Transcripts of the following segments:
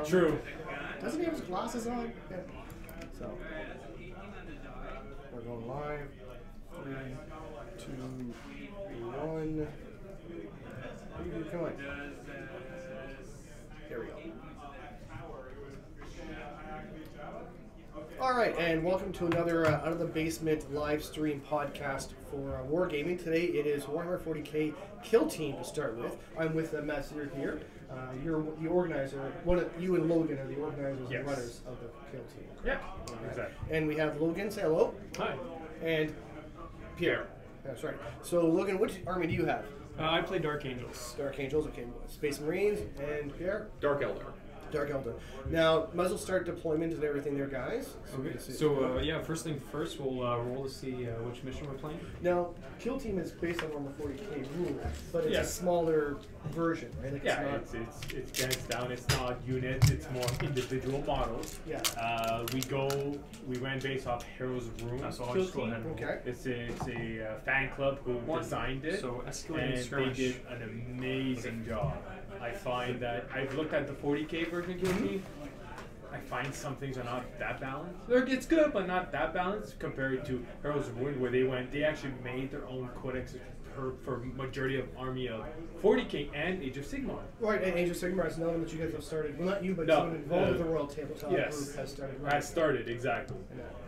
True. Doesn't he have his glasses on? Yeah. So we're going live. 3, 2, 1. Come on. There we go. All right, and welcome to another Out of the Basement live stream podcast for Wargaming. Today it is Warhammer 40k Kill Team to start with. I'm with Mathieu here. You're the organizer. You and Logan are the organizers and runners of the Kill Team. Yeah, exactly. And we have Logan. Say hello. Hi. And Pierre. That's right. So Logan, which army do you have? I play Dark Angels. Dark Angels, okay. Space Marines. And Pierre? Dark Elder. Dark Elder. Now, might as well start deployment and everything there, guys. Okay. So, yeah, first thing first, we'll roll to see which mission we're playing. Now, Kill Team is based on Warhammer 40k rules, but it's a smaller version, right? Like it's hands down. It's not units. It's more individual models. Yeah. We ran based off Heroes of Ruin. So I'll just go ahead and roll. Okay. It's a fan club who designed it. So escalating and skirmish. they did an amazing job. I find that I've looked at the 40k version of Kill Team. I find some things are not that balanced. It's good, but not that balanced compared to Heroes of Ruin, where they actually made their own codex for majority of army of 40k and Age of Sigmar. Right, and Age of Sigmar is another one that you guys have started. Well, not you, but someone involved with the Royal Tabletop group has started. Right? Has started, exactly.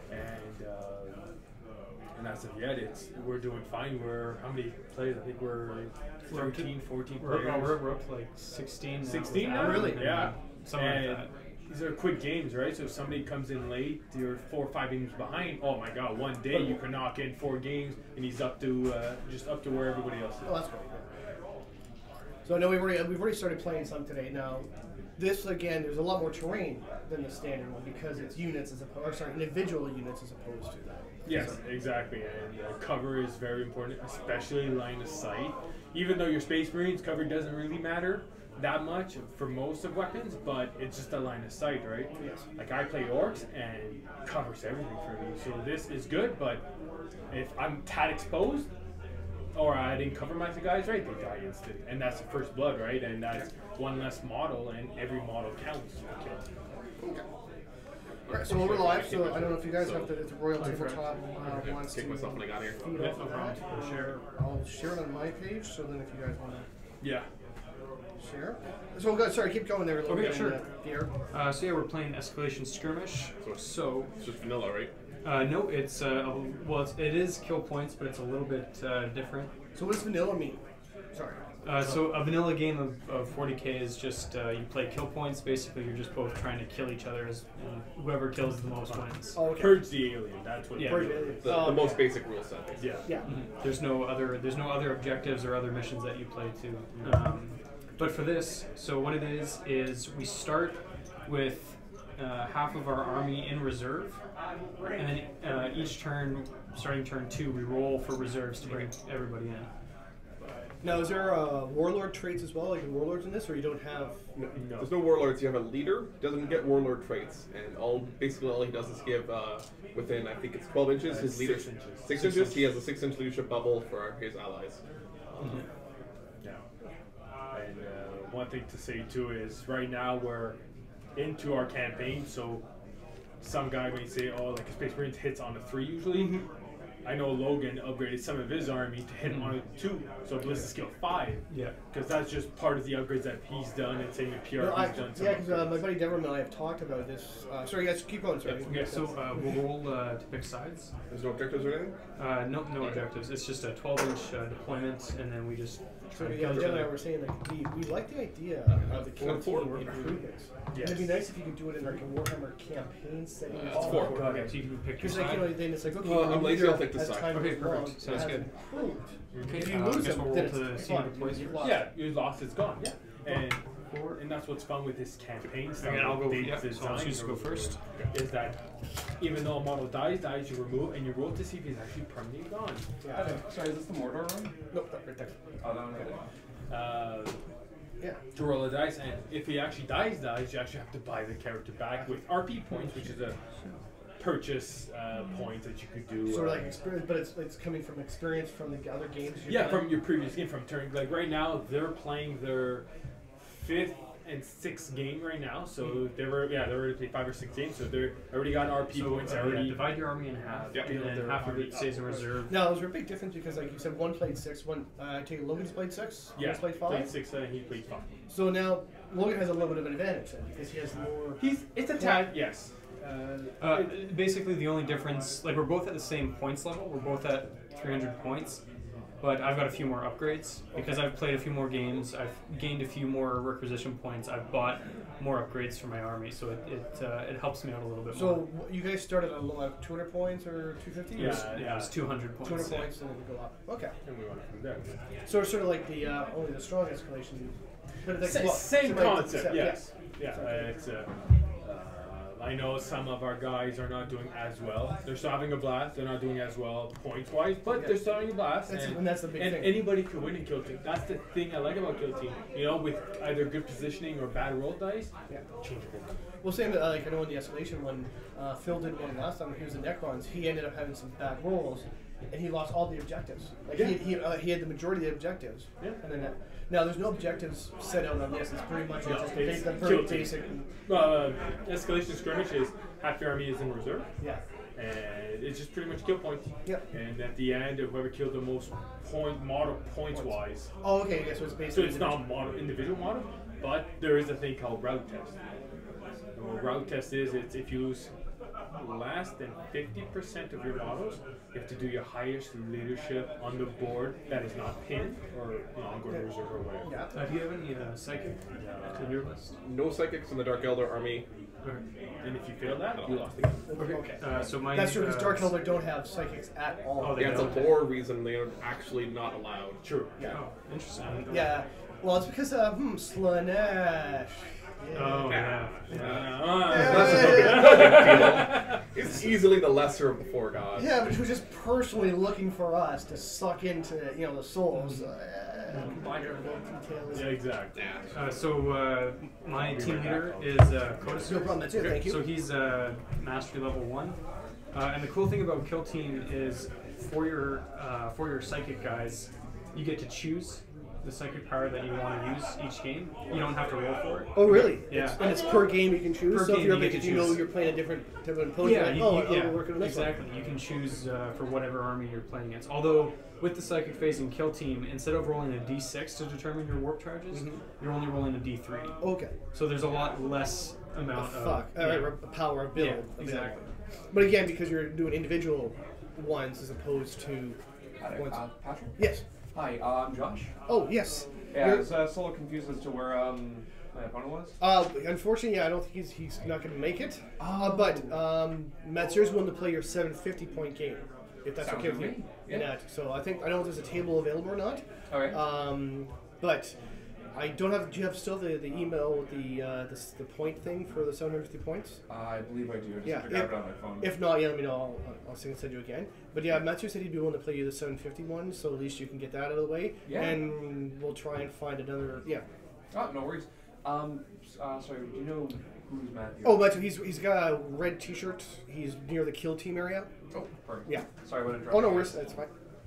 And as of yet, we're doing fine. How many players? I think we're 13, 14 players. We're up to like 16 now. 16 now? Really? Yeah. Something like that. These are quick games, right? So if somebody comes in late, you're 4 or 5 games behind. Oh my God! One day you can knock in 4 games, and he's up to just up to where everybody else is. Oh, that's great. So I know we've already started playing some today. Now, this again, there's a lot more terrain than the standard one because it's units individual units as opposed to that. Yes, exactly. And cover is very important, especially line of sight. Even though your Space Marines, cover doesn't really matter that much for most of weapons, but it's just a line of sight, right? Yes. Like I play orcs and covers everything for me. So this is good, but if I'm tad exposed or I didn't cover my guys right, they die instant. And that's the first blood, right? And that's one less model, and every model counts for kill. Okay. Alright, so we're live, so I don't know if you guys have the Royal Tabletop wants to kick myself when I got here. feed off of that. I'll share it on my page, so then if you guys want to share. So sorry, keep going there a little bit. Sure. Pierre. So yeah, we're playing Escalation Skirmish. So It's just vanilla, right? no, it's it is kill points, but it's a little bit different. So what does vanilla mean? Sorry. So a vanilla game of 40k is just you play kill points. Basically, you're just both trying to kill each other as whoever kills the most wins. Oh, okay. Purge the alien. That's what. Yeah. Purge the alien. The most basic rule set. Yeah. Yeah. Mm-hmm. There's no other objectives or other missions that you play to. But for this, so what it is we start with half of our army in reserve, and then each turn, starting turn 2, we roll for reserves to bring everybody in. Now, is there warlord traits as well, like in warlords in this, or you don't have? No. There's no warlords. You have a leader. Doesn't get warlord traits, and basically all he does is give within I think it's 12 inches his leader. 6 inches. 6 inches. He has a 6-inch leadership bubble for his allies. Yeah. And one thing to say too is right now we're into our campaign, so some guy may say, oh, like a Space Marines hits on a 3 usually. I know Logan upgraded some of his army to hit on a 2, so ballistic skill 5. Yeah. Because that's just part of the upgrades that he's done, and same with Pierre, he's done some. Yeah, because my buddy Deborah and I have talked about this. Sorry, guys, keep going. Sorry. Okay, so we'll roll to pick sides. There's no objectives or anything. No objectives. It's just a 12-inch deployment, and then we just. So yeah, Deborah and I were saying like we like the idea of the Kill Team improvements. Yes. It'd be nice if you could do it in like a Warhammer campaign setting. It's 4. Okay, so you can pick your Because like side. then it's like okay, I'm lazy, I'll take this side. Okay, perfect. Sounds good. Improved. Okay, If you I lose guess them, we'll then roll to it's see fine. who deploys You've first. lost. Yeah, you lost, it's gone. Yeah. And that's what's fun with this campaign style. I'll go. they Yeah, so I'll designed choose to go first. Is that even though a model dies, you remove and you roll to see if he's actually permanently gone. Yeah. Sorry, is this the Mordor room? Nope, right there. Oh, no, no. Yeah. To roll a dice, and if he actually dies, you actually have to buy the character back with RP points, which is a purchase points that you could do. Sort of like experience, but it's coming from experience from the other games. Yeah, from your previous game, from turn. Like right now, they're playing their 5th 6 game right now, so they're already played 5 or 6 games, so they're already got RP points already. Divide your army in half, and then half of it stays in reserve. Now, is there a big difference because, like you said, one played 6, one I take it Logan's played 6, Yeah, one's played 5. played 6 and he played 5. So now Logan has a little bit of an advantage then because he has more. It's a tad, yes. Basically, the only difference, like we're both at the same points level. We're both at 300 points, but I've got a few more upgrades because I've played a few more games. I've gained a few more requisition points. I've bought more upgrades for my army, so it helps me out a little bit more. So you guys started at like 200 points or 250? Yeah, it was 200 points. 200 points, and then we go up. Okay. And we went from there. So it's sort of like the only the strong escalation. But it's like, Same so like- concept, yes. Yeah, it's I know some of our guys are not doing as well. They're still having a blast. They're not doing as well points-wise, but they're still having a blast. And that's the big and thing. anybody can win in Kill Team. That's the thing I like about Kill Team. You know, with either good positioning or bad roll dice, changeable. Well, same like I know in the escalation when Phil did one last time. He was in Necrons. He ended up having some bad rolls, and he lost all the objectives. Like he had the majority of the objectives. Yeah. And then now there's no objectives set out on this. It's pretty much just it's the Kill very Team. basic. Escalation skirmish is half your army is in reserve. Yeah. And it's just pretty much kill points. Yep. And at the end, whoever killed the most model points wise. Oh, okay. Yeah, so it's So basically. it's not individual model, but there is a thing called route test. And what route test is, it's if you lose less than 50% of your models, you have to do your highest leadership on the board that is not pinned or on go to reserve or whatever. Yeah. Do you have any psychic in your list? No psychics in the Dark Elder army. And if you fail that, you lost the game. Okay. So my That's true because Dark Elder don't have psychics at all. Oh, they Yeah, it's a don't. lore reason they are actually not allowed. True. Yeah. Oh, interesting. Yeah. Well, it's because Slanesh. Oh yeah. That's no big deal. It's easily the lesser of the 4 gods. Yeah, but he was just personally looking for us to suck into, the souls. Minor little details. Yeah, exactly. So my team leader is Codis. No problem, that's it, thank you. So he's mastery level 1, and the cool thing about Kill Team is for your psychic guys, you get to choose the psychic power that you want to use each game. You don't have to roll for it. Oh, really? Yeah. And it's per game you can choose? Per so game if you're you get to if you know choose. you're playing a different opponent, Yeah, you're like, yeah, we're working on this exactly. one. You can choose for whatever army you're playing against. Although with the psychic phase in Kill Team, instead of rolling a d6 to determine your warp charges, you're only rolling a d3. Okay. So there's a lot less amount of power of build. Yeah, available. exactly. But again, because you're doing individual ones as opposed to Hi there, ones. Patrick? Yes. Hi, I'm Josh. Oh, yes. Yeah, I You're- was a little confused as to where my opponent was. Unfortunately, I don't think he's not going to make it. But Matthieu's willing to play your 750 point game, if that's Sounds okay with good you. to me. And Yeah. so I don't know if there's a table available or not. Okay. But I don't have. Do you have still the email with the point thing for the 750 points? I believe I do. I just Yeah, have to grab it on my phone. If not, let me know. I'll send you again. But yeah, Mathieu said he'd be willing to play you the 750 one, so at least you can get that out of the way. Yeah. And we'll try and find another. Yeah. Oh, no worries. Sorry, do you know who's Matthew? Oh, Mathieu, he's got a red T-shirt. He's near the Kill Team area. Oh, perfect. Yeah. Sorry, what Oh no, worries. That's fine.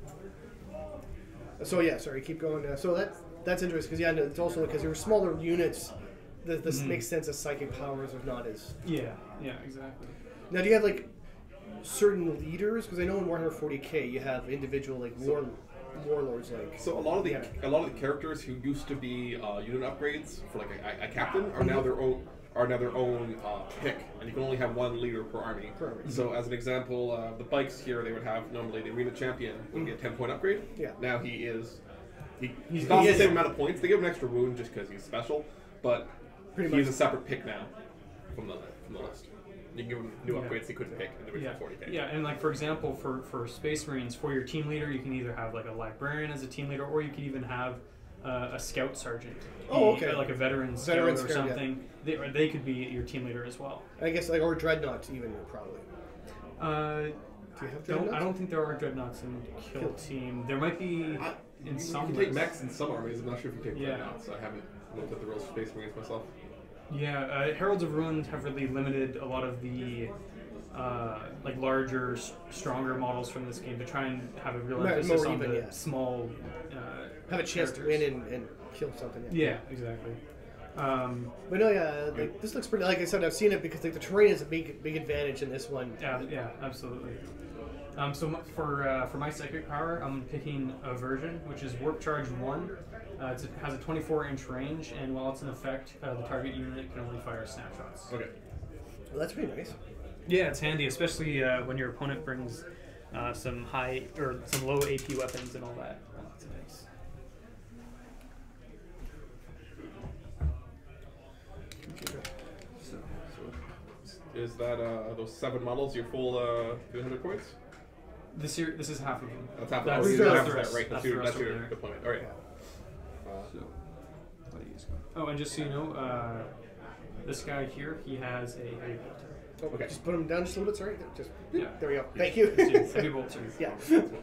So yeah, sorry. Keep going. So that's interesting because it's also because you're smaller units. This makes sense as psychic powers are not as. Yeah, exactly. Now, do you have like certain leaders? Because I know in Warhammer 40k you have individual like warlords like. So a lot of the characters who used to be unit upgrades for like a captain are now their own pick, and you can only have one leader per army. So as an example, the bikes here, they would have normally the arena champion would get a 10-point upgrade. Yeah. Now he's got the same amount of points. They give him an extra wound just because he's special, but he's a separate pick now from the list. You can give him new upgrades he couldn't pick in the original 40k. Yeah, and like for example, for Space Marines, for your team leader, you can either have like a librarian as a team leader, or you can even have a scout sergeant. Oh, okay. Like a veteran scout or something. Yeah. They could be your team leader as well. I guess like or dreadnoughts even probably. Do you have dreadnoughts? I don't think there are dreadnoughts in Kill Team. There might be in some. You can take mechs in some armies. I'm not sure if you take Yeah. dreadnoughts. I haven't looked at the rules for Space Marines myself. Yeah, Heralds of Ruin have really limited a lot of the like larger, stronger models from this game to try and have a real emphasis on the small. Have a chance to win and kill something. Yeah, exactly. But no, yeah, like, this looks pretty. Like I said, I've seen it because like the terrain is a big advantage in this one. Yeah, absolutely. For my psychic power, I'm picking a version which is Warp Charge 1. It has a 24-inch range, and while it's in effect, the target unit can only fire snapshots. Okay. Well, that's pretty nice. Yeah, it's handy, especially when your opponent brings some high or some low AP weapons and all that. That's nice. Is that those 7 models your full 300 points? This is half of them. That's half. That's That's the that, rest. right? That's the rest your over there. deployment. All right. Oh, and just so you know, this guy here, he has a heavy bolt. Oh, Okay. Just put them down just a little bit. Sorry. Just Yeah. there we go. Thank you. Heavy bolts. Yeah.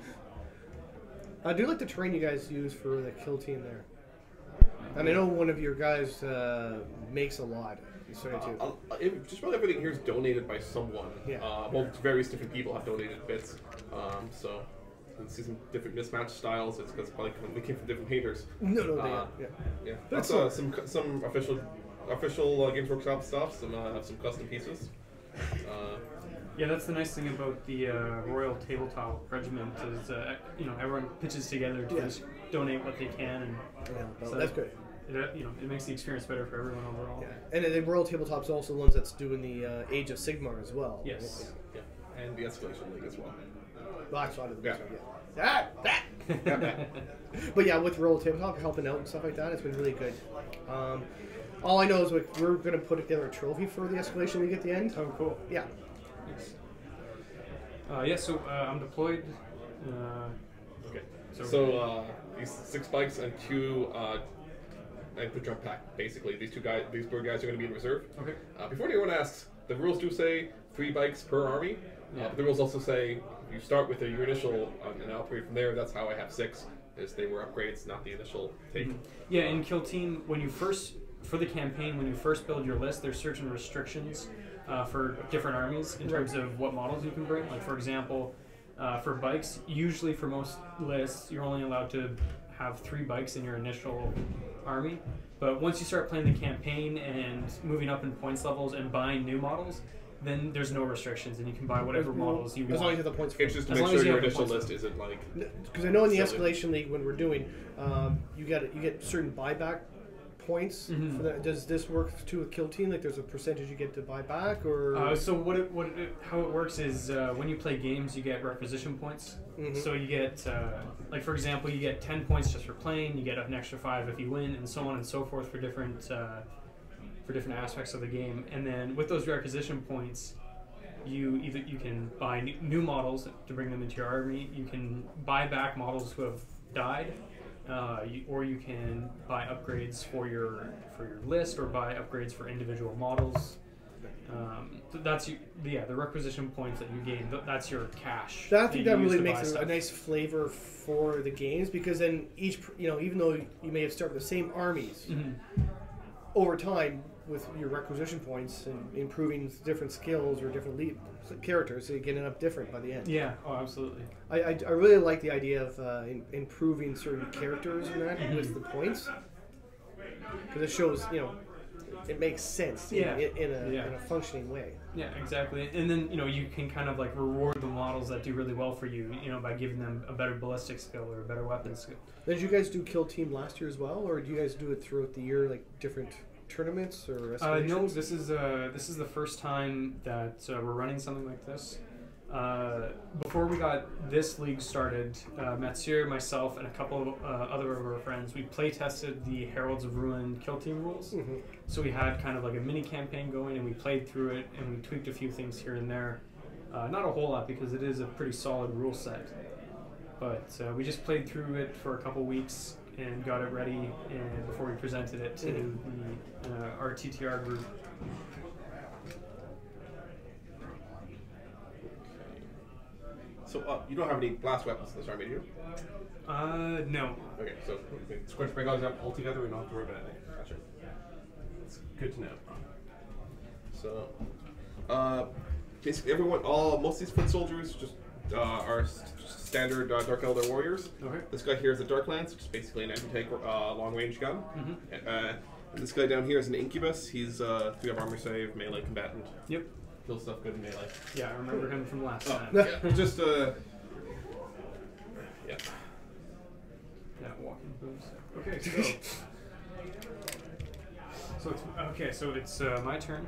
I do like the terrain you guys use for the kill team there. And I know one of your guys makes a lot. Sorry too. Just about everything here is donated by someone. Yeah. Well, various different people have donated bits. So you can see some different mismatched styles. It's because probably we came from different painters. No, Yeah. That's That's some official Games Workshop stuff. Some custom pieces. Yeah, that's the nice thing about the Royal Tabletop Regiment is, everyone pitches together to just donate what they can, and no, that's good. It makes the experience better for everyone overall. Yeah. And the Royal Tabletop's also the ones that's doing the Age of Sigmar as well. Yes. Yeah. And the Escalation League as well. Well, I saw it. Yeah. But yeah, with Royal Tabletop helping out and stuff like that, it's been really good. All I know is we're going to put together a trophy for the Escalation League at the end. Oh, cool. Yeah. So I'm deployed. Okay. So these 6 bikes and 2 and the jump pack. Basically, these bird guys are going to be in reserve. Okay. Before anyone asks, the rules do say 3 bikes per army. But the rules also say you start with your initial and operate from there. That's how I have 6, as they were upgrades, not the initial take. Mm-hmm. Yeah, in Kill Team, for the campaign, when you first build your list, there's certain restrictions for different armies in terms of what models you can bring. Like, for example, for bikes, usually for most lists, you're only allowed to have 3 bikes in your initial army. But once you start playing the campaign and moving up in points levels and buying new models, then there's no restrictions, and you can buy whatever models you want. As long as you have the points for It's just to As make long as sure you your have the initial points list isn't like. Because I know in the silly. Escalation League when we're doing, you get certain buyback points. Mhm. For that. Does this work too with Kill Team? Like, there's a percentage you get to buy back, or So how it works is when you play games, you get requisition points. Mhm. So you get, like for example, you get 10 points just for playing. You get an extra 5 if you win, and so on and so forth for different aspects of the game. And then with those requisition points, you can buy new models to bring them into your army. You can buy back models who have died. Or you can buy upgrades for your list, or buy upgrades for individual models. That's the requisition points that you gain. That's your cash. I think that you use really to makes buy a stuff. nice flavor for the games, because then each, even though you may have started with the same armies, Mhm. over time with your requisition points and improving different skills or different characters, so you get up different by the end. Yeah. Oh, absolutely. I really like the idea of improving certain characters and that with the points, because it shows it makes sense in a functioning way. Yeah, exactly. And then you can kind of like reward the models that do really well for you, by giving them a better ballistic skill or a better weapon skill. Did you guys do Kill Team last year as well, or do you guys do it throughout the year, like different tournaments or escalations? No, this is the first time that we're running something like this. Before we got this league started, Mathieu, myself, and a couple of other of our friends, we play tested the Heralds of Ruin Kill Team rules. Mm-hmm. So we had kind of like a mini campaign going, and we played through it, and we tweaked a few things here and there. Not a whole lot, because it is a pretty solid rule set. But we just played through it for a couple weeks and got it ready, and before we presented it to our TTR group. So you don't have any blast weapons in this army, do you? No. Okay, so we can squish bring all these up all together. We don't have to worry about anything. Gotcha. It's good to know. So, basically, most of these foot soldiers just are standard Dark Elder warriors. Okay. This guy here is a Dark Lance, which is basically an anti-tank long-range gun. Mm-hmm. And this guy down here is an incubus. He's 3 of armor save, melee combatant. Yep. Kill stuff good in melee. Yeah, I remember him from last time. Yeah, just yeah. Yeah, walking boots. Okay, so it's my turn.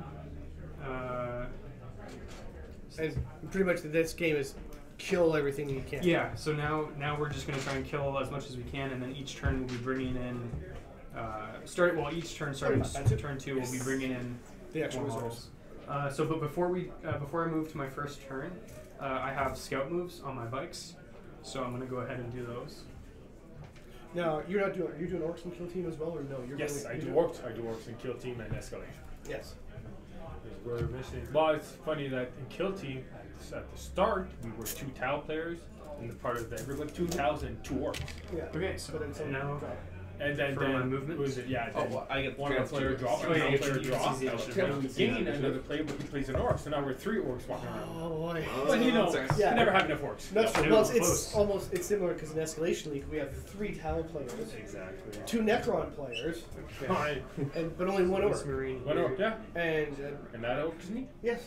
And pretty much this game is kill everything you can. Yeah. So now we're just gonna try and kill as much as we can, and then each turn we'll be bringing in. Each turn starting turn 2, we'll be bringing in The actual more reserves. models. But before I move to my first turn, I have scout moves on my bikes, so I'm gonna go ahead and do those. Now you're not doing. Are you doing orcs and kill team as well, or no? You're Yes, doing, I you do orcs. I do orcs in Kill Team and Escalation. Yes. We're missing. Well, it's funny that in Kill Team, at the start, we were 2 Tau players, and the part of that we were like 2 Taus and 2 orcs. Yeah. Okay, so But then now And then, For my movement? was it? Yeah. Oh, Then well, I get one chance player to- drop, Oh, yeah, another you player can drop. see the And initiative. we gain another player, but he plays an orc. So now we're 3 orcs walking around. Oh boy. But you know, That's- you yeah. never have enough orcs. That's No, true. Well, no, it's close. almost similar because in Escalation League we have 3 Talon players, Exactly. 2 Necron players, Fine. but only 1 orc. Marine. One orc, yeah. And And that orc is me. yes,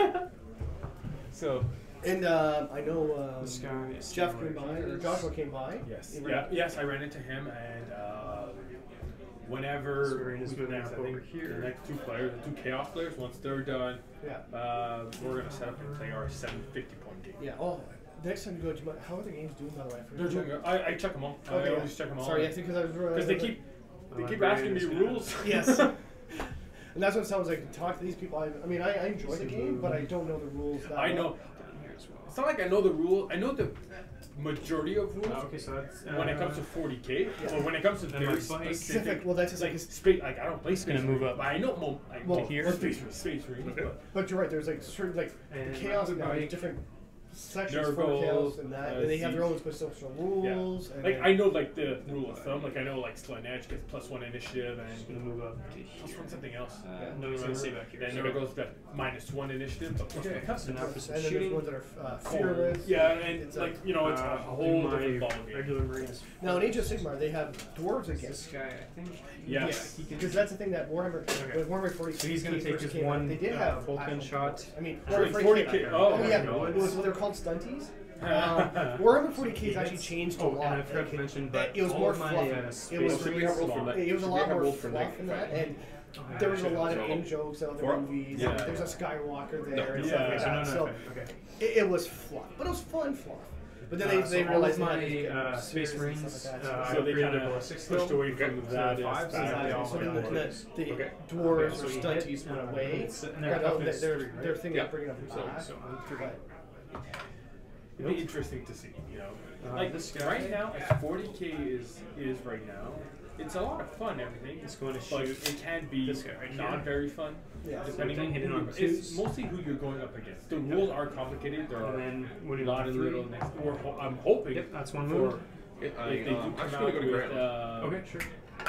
So. and I know This guy is Jeff similar. came by, or Joshua came by. Yes. He Yeah. ran- Yes, I ran into him, and whenever Serene is moving next, up I think over here. the next 2 players, the 2 chaos players, once they're done, Yeah. we're gonna set up and play our 750-point game. Yeah. Oh, next time you go, how are the games doing by the way? I forget. They're doing. I check them all. I Okay, always check them all. Sorry, yes, because I was Because they keep asking me rules. Yes. And that's what it sounds like to talk to these people. I mean, I enjoy the game, but I don't know the rules. That I well. know. It's not like I know the rule. I know the majority of rules. Okay, so that's When it comes to 40K, or when it comes to Then very my bike- specific, Well, that's just like like space. Like I don't play Space gonna move Marine, up but I know like Well, here. Space Marine. But you're right. There's like certain like And chaos my now. There's bike- different sections for Nurgle, chaos and that, and they have their own Siege. special rules. And Like then- I know like the rule of thumb. Like I know like Slanesh gets +1 initiative just and gonna move up to plus here. 1 something else. No, So I'm gonna stay back here. Then So- Nurgle's got -1 initiative, but plus Okay. 1 custom. So now for some and then shooting. there's ones that are fearless. Yeah, and It's like you know, it's a I'll whole do my different ballgame. regular Marines. Now in Age of Sigmar, they have dwarves This against. guy, I think. Yes. Yeah, he Because can. that's the thing that Warhammer, Okay. when Warhammer 40K So he's gonna take first his came out, one, they did have Vulcan actual shot. dwarves. I mean, Sorry, Warhammer 40K. Oh, Oh yeah, no, it was what they're called stunties. Warhammer 40K has actually changed a Oh, lot. and I forgot to mention, but it was all more of my, fluffy. space It was Should we have rolled for it was a should we lot have more rolled for fluff in that, Night? and there was a lot of So- in jokes out in the Four? movies. Yeah. And there's a Skywalker there No. and Yeah. stuff like So that. So okay. it was fluff, but it was fun fluff. But then So they all realized of they my, had to get more Space serious and Marines, stuff like that. I So they upgraded kind a of ballistic pushed skill. away from So that. 5, so aspect. now they all So then have the bonus. dwarves Okay, or so he stunties hit, went and away. their toughness is 3, right? Their thing Yeah. of bringing up the So back. I'm 3. But It'd be interesting to see, you know. Like this guy- right now, as 40K is right now, it's a lot of fun. Everything. He's going to But shoot it can be this guy right not here. very fun. yeah, Depending on hitting who on it's twos. mostly who you're going up against. The rules are complicated. There And are then a winning lot on of 3. little next. I'm hoping. Yep, that's one for move. if they do I'm come just out gonna go to with Grant. Okay, sure.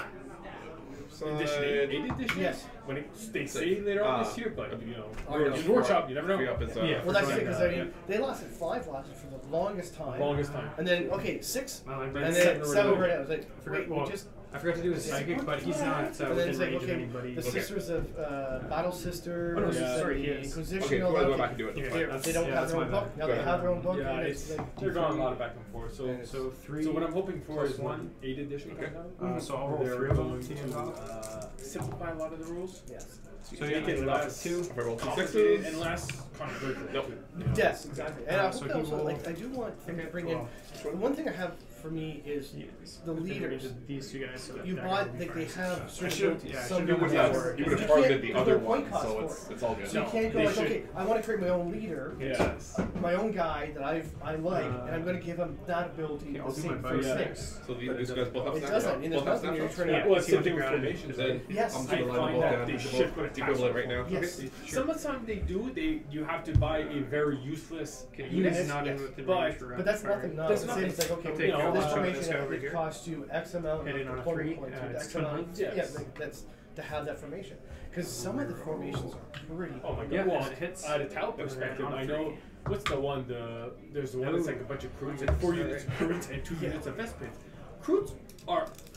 edition 8 edition. Yes. When they say later on this year, but you know, Oh, yeah. in workshop, you never know. Free up is, Yeah. well, that's the Right. thing because I mean they lasted 5 lasted for the longest time. Longest time. And then 6, Well, I and read then seven 7 already. right now. I was like, I forgot, wait, well, we just. I forgot to do his psychic, but he's not And then within it's like, range of okay, anybody. the Okay. Sisters of Battle Sisters, Oh, no, and sorry, the he is. Inquisition, Okay, all go that. back and do it. Yeah, Fine. that's- They don't yeah, have that's their own my book. bad. Now Go they ahead. have their own book. Yeah, and it's like, they're going a lot of back and forth. So And So 3. So what I'm hoping for plus is when 1. 8 edition comes out. So I'll roll they're 3 of them going to to simplify a lot of the rules. yes. So Make yeah, it less 2. If I roll 2 complicated 6s, and less controversial. Nope. You know? Yes, exactly. And I So hope he that also, will- like, I do want them to Okay, bring well, in. The one thing I have for me is the leaders. These 2 guys. So You that bought, guy will be like, they fine. have I certain should- abilities. yeah, I Some should do have with done that. that. you would have You targeted can't- the there's other no point one, cost so for it's it. all good. So you No, can't go they like, should. okay, I want to create my own leader, Yes. my own guy that I like, and I'm going to give him that ability, Okay, the I'll do same my first bike thing. next. So these guys both have It snapshots? doesn't. And there's Both have nothing you're snapshots? turning Yeah. out. Well, it's If you same thing with want to formations. Then Right? Yes. I'm I just gonna line find them all that down. they Just shift go- with do Google it right now. Yes. Some of the time they do. You have to buy a very useless Okay, unit. he's not in yes. within But- range for But that's round. nothing. No, That's it's nothing. it's like, okay, I'll you take know, all this the formation this guy over it here. costs you X amount Hit it of on a deployment 3, points, it's X amount. 200. Yeah, Yes. like, that's to have that formation. Because some of the formations are pretty. Oh my god! Yeah, well, and it hits. at a Tau perspective, on I three. know what's the one. There's the one that's like a bunch of Kroots and 4 units of Kroots and 2 units of Vespins. Kroots are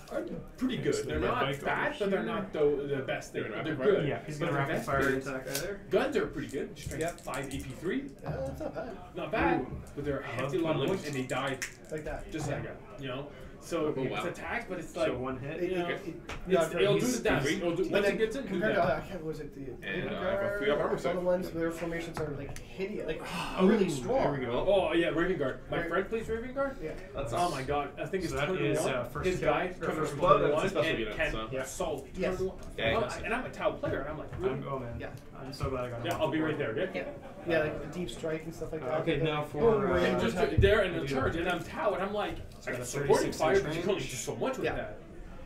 are pretty good. They're not bad, but they're not the best. They're good. Yeah, he's gonna But rapid the fire best into that guy there. guns are pretty good. Strength 5 AP3. That's not bad. Not bad, Ooh. but they're a hefty lot of points and they die Like that. just like that. You know. So Oh, wow. it's attack, but it's like So one hit. you know, Yeah, it'll do the dance. It'll do, But once then it gets in, do compared to, that. I can't, was it the And, Raven I have a free up armor Guard? Some of the set. ones, their formations are like hideous, like Oh, really there strong. we go. Oh yeah, Raven Guard. My Right. friend plays Raven Guard. Yeah. That's Oh my god, I think it's So that turn is, one. first His kill, guy or comes first from blood, turn it's a one special and unit, can so- Yeah. assault Yes. turn one. Yeah, Oh, yeah. and I'm a Tau player, and I'm like, really? Oh man. Yeah. I'm so glad I got him. Yeah, I'll be right there. Okay. Yeah. Yeah, like the deep strike and stuff like that. Okay, Like, now oh, for, where you And just just have- there and in charge, and I'm Tau, and I'm like, I got can a support 36 fire, inch but you can only range. do so much with Yeah. that.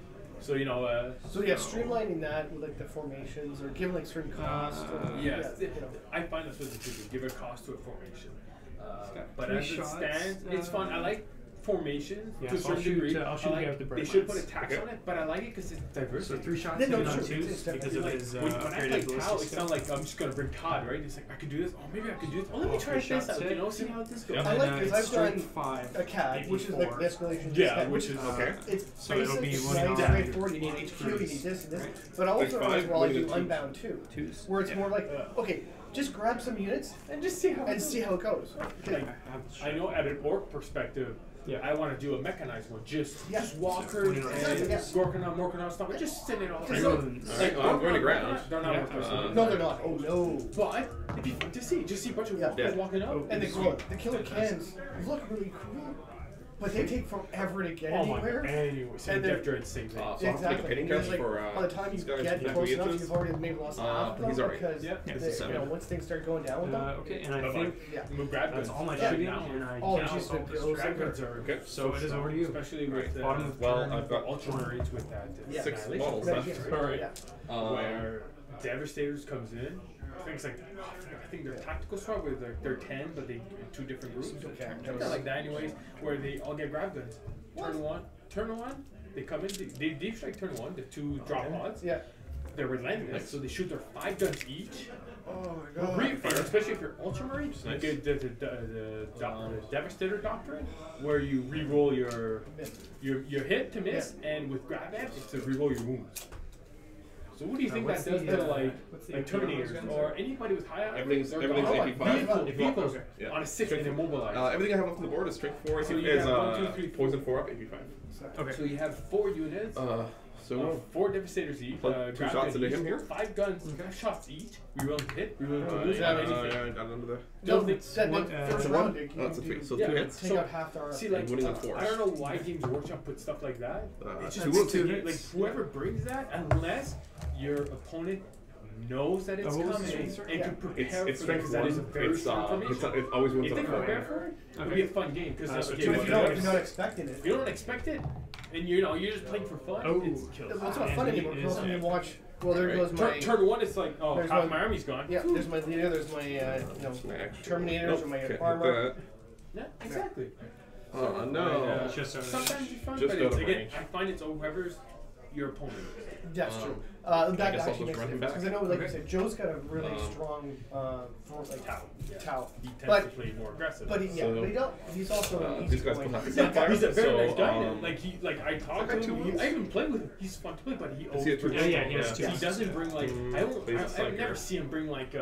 So you know, So yeah, streamlining that with like the formations or giving like certain costs. Or, yes, yeah, you know. I find that's what they do. Give a cost to a formation. But 3 as it shots, stands, it's fun. I like formations Yeah, to a I'll certain shoot, degree. I'll shoot I like, you out the they bright should put lines. attacks on it, but I like it because it's diverse. So 3 shots Yeah, no, even on sure, 2s it's because of definitely his when I play upgraded Tau, ballistic it sounds like I'm just gonna bring COD, right? It's like I could do this. Oh, maybe I could do this. Oh, let me Oh, try 3 this shots out. hit. You know, see how this goes. Yeah. I like And, because it's I've done strength 5, a CAD, which is like the escalation. Yeah, discount, which is okay. It's So it'll basic, be nice, one on straightforward. You need each HQ, you need cruise, this and this. right? But also, Like five, as well, I what are do the Unbound too, 2s. where it's more like, okay, just grab some units And just see how it and goes. see how it goes. Like, I know at an orc perspective, Yeah. I want to do a mechanized one. Just walkers So, and exactly, yeah. working on stuff. And just send it all. Because Like, I'm going to ground. They're not Yeah. workers. No, they're not. Oh no. But it'd be fun to see. Just see a bunch of Yeah. walkers Yeah. walking up. And It's the killer cans look really cool, but they take forever to get oh my anywhere. god. Anyways, And and they're- Death Dread same thing. So I'll have to make a Exactly. painting Because, test like, for by the time you this guy, get yeah, close three enough, inches. you've already maybe lost half of he's them alright. because Yeah. Yeah, they, this is you know, 7. once things start going down with them. Okay, and I Bye-bye. think Yeah. Move grab that's guns. all my Yeah. shooting, Now. and I Oh, can't Jesus, assault this those Grab guns dragon. are Okay. So it is over to you. especially with the Bottom of Well, turn. I've got ultramarines with that Yeah. 6 annihilation models program, left. Yeah. right? Yeah. Where Devastators comes in. Things like I think they're tactical squad where they're 10, but they in 2 different groups. Okay. Kind of like that, anyways. Where they all get grab guns. Turn one. They come in. They deep strike turn 1. The 2 drop pods. Yeah. They're relentless, so they shoot their 5 guns each. Oh my god. Great fire, especially if you're ultramarine. Nice. Like the Devastator doctrine, where you re-roll your hit to miss, and with grab amp, it's to re-roll your wounds. So what do you think that what's does the, to like what's the Terminators guns? or anybody with high Everything's they're everything's gone. AP5. Vehicles Yeah. on a 6 and immobilized. Everything I have left on the board is strength 4. So you is have 1, 2, 3, 4. poison 4 up, AP5. Okay. So you have 4 units. So 4 Devastators each. Plug 2 grab shots gun into each, him here? 5 guns, 5 shots each. Reroll to hit, reroll to lose, yeah, on anything. yeah, down under the. No, Don't that what, first so round, one? you That's a can 3. So do- 2 hits. take out half our. See, like, winning on 4s. I don't know why Games Workshop put stuff like that. It's 2 just will to take get, like whoever brings that, unless your opponent knows that it's Oh, what was the coming strength, and yeah. can prepare It's for it, strength because that is a 1. very strong It's formation. it always wins If on they a 4. prepare for it, it'll be a fun game because So okay, two But well, if you you're not expecting it. if you don't expect it, and you're just playing for fun, Oh. it's kill. It's not fun anymore. Because when you watch, well, there goes my. Turn 1, it's like, oh, There's half one- my army's gone. Yeah, there's my leader. There's my Terminators or my Can't hit armor. that. Yeah, exactly. Oh no. It's just Sometimes it's fun, Just but it's, out of again, range. I find it's whoever's your opponent. That's true. I That guess I'll actually just makes a run him difference because I back. know, like you said, Joe's got a really Um, strong like Tau. He tends But- to play more aggressive. But So, but he don't. He's also an these easy guys going. don't have to He's a, fire, he's a very so, nice guy. I talked to got 2 him. wins? I even played with him. He's fun to play, but he Is he a always two- Yeah, he has 2. He doesn't bring like Plays a I psyker. never see him bring like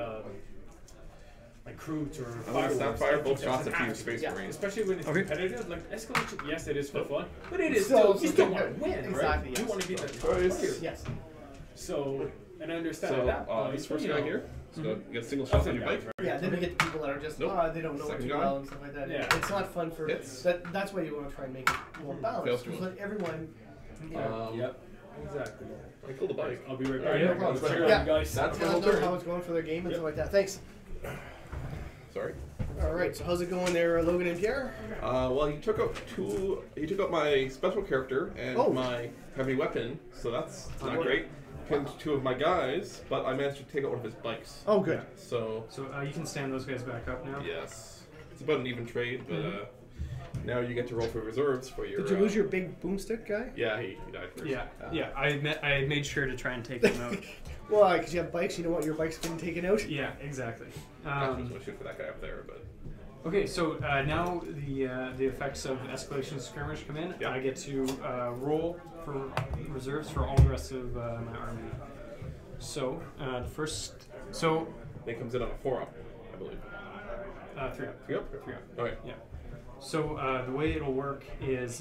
recruits or I want to snap fireworks. fire Like, both he shots doesn't at 2 have to. Space Yeah. Marines. Especially when it's Okay. competitive, like escalation. Yes, it is for fun, but it is Still- still you still still want to good. win, Exactly, right? yes. You want to be the top Choice. player. Yes. So, and I understand So that. this first you guy know, here, so you get single ups shots on and your downs, bike. right? Yeah, then we get the people that are just Nope. they don't know it Second too guy. well and stuff like that. Yeah. It's not fun for Hits. that's why you want to try and make it more balanced. Fails Because to like everyone, you know, Yep. Exactly. I killed the bike. I'll be right Yeah, back. no problem. Check it out, Yeah. you guys. That's let my us know turn. how it's going for their game and stuff like that. Thanks. Sorry. All right, so how's it going there, Logan and Pierre? Well, he took out 2. He took out my special character and Oh. my heavy weapon, so that's not wow. great. Pinned 2 of my guys, but I managed to take out one of his bikes. Oh, good. So So you can stand those guys back up now. yes, it's about an even trade, but now you get to roll for reserves for your. Did you lose your big boomstick guy? Yeah, he died first. Yeah, yeah. I made sure to try and take them out. Well, because you have bikes, you don't want your bikes getting taken out. Yeah, exactly. I was going to shoot for that guy up there, but. Okay, so now the effects of escalation skirmish come in. Yeah. I get to roll for reserves for all the rest of my army. So the first, so Then comes in on a 4-up, I believe. 3 up. 3 up? 3 up. Okay. Yeah. So the way it'll work is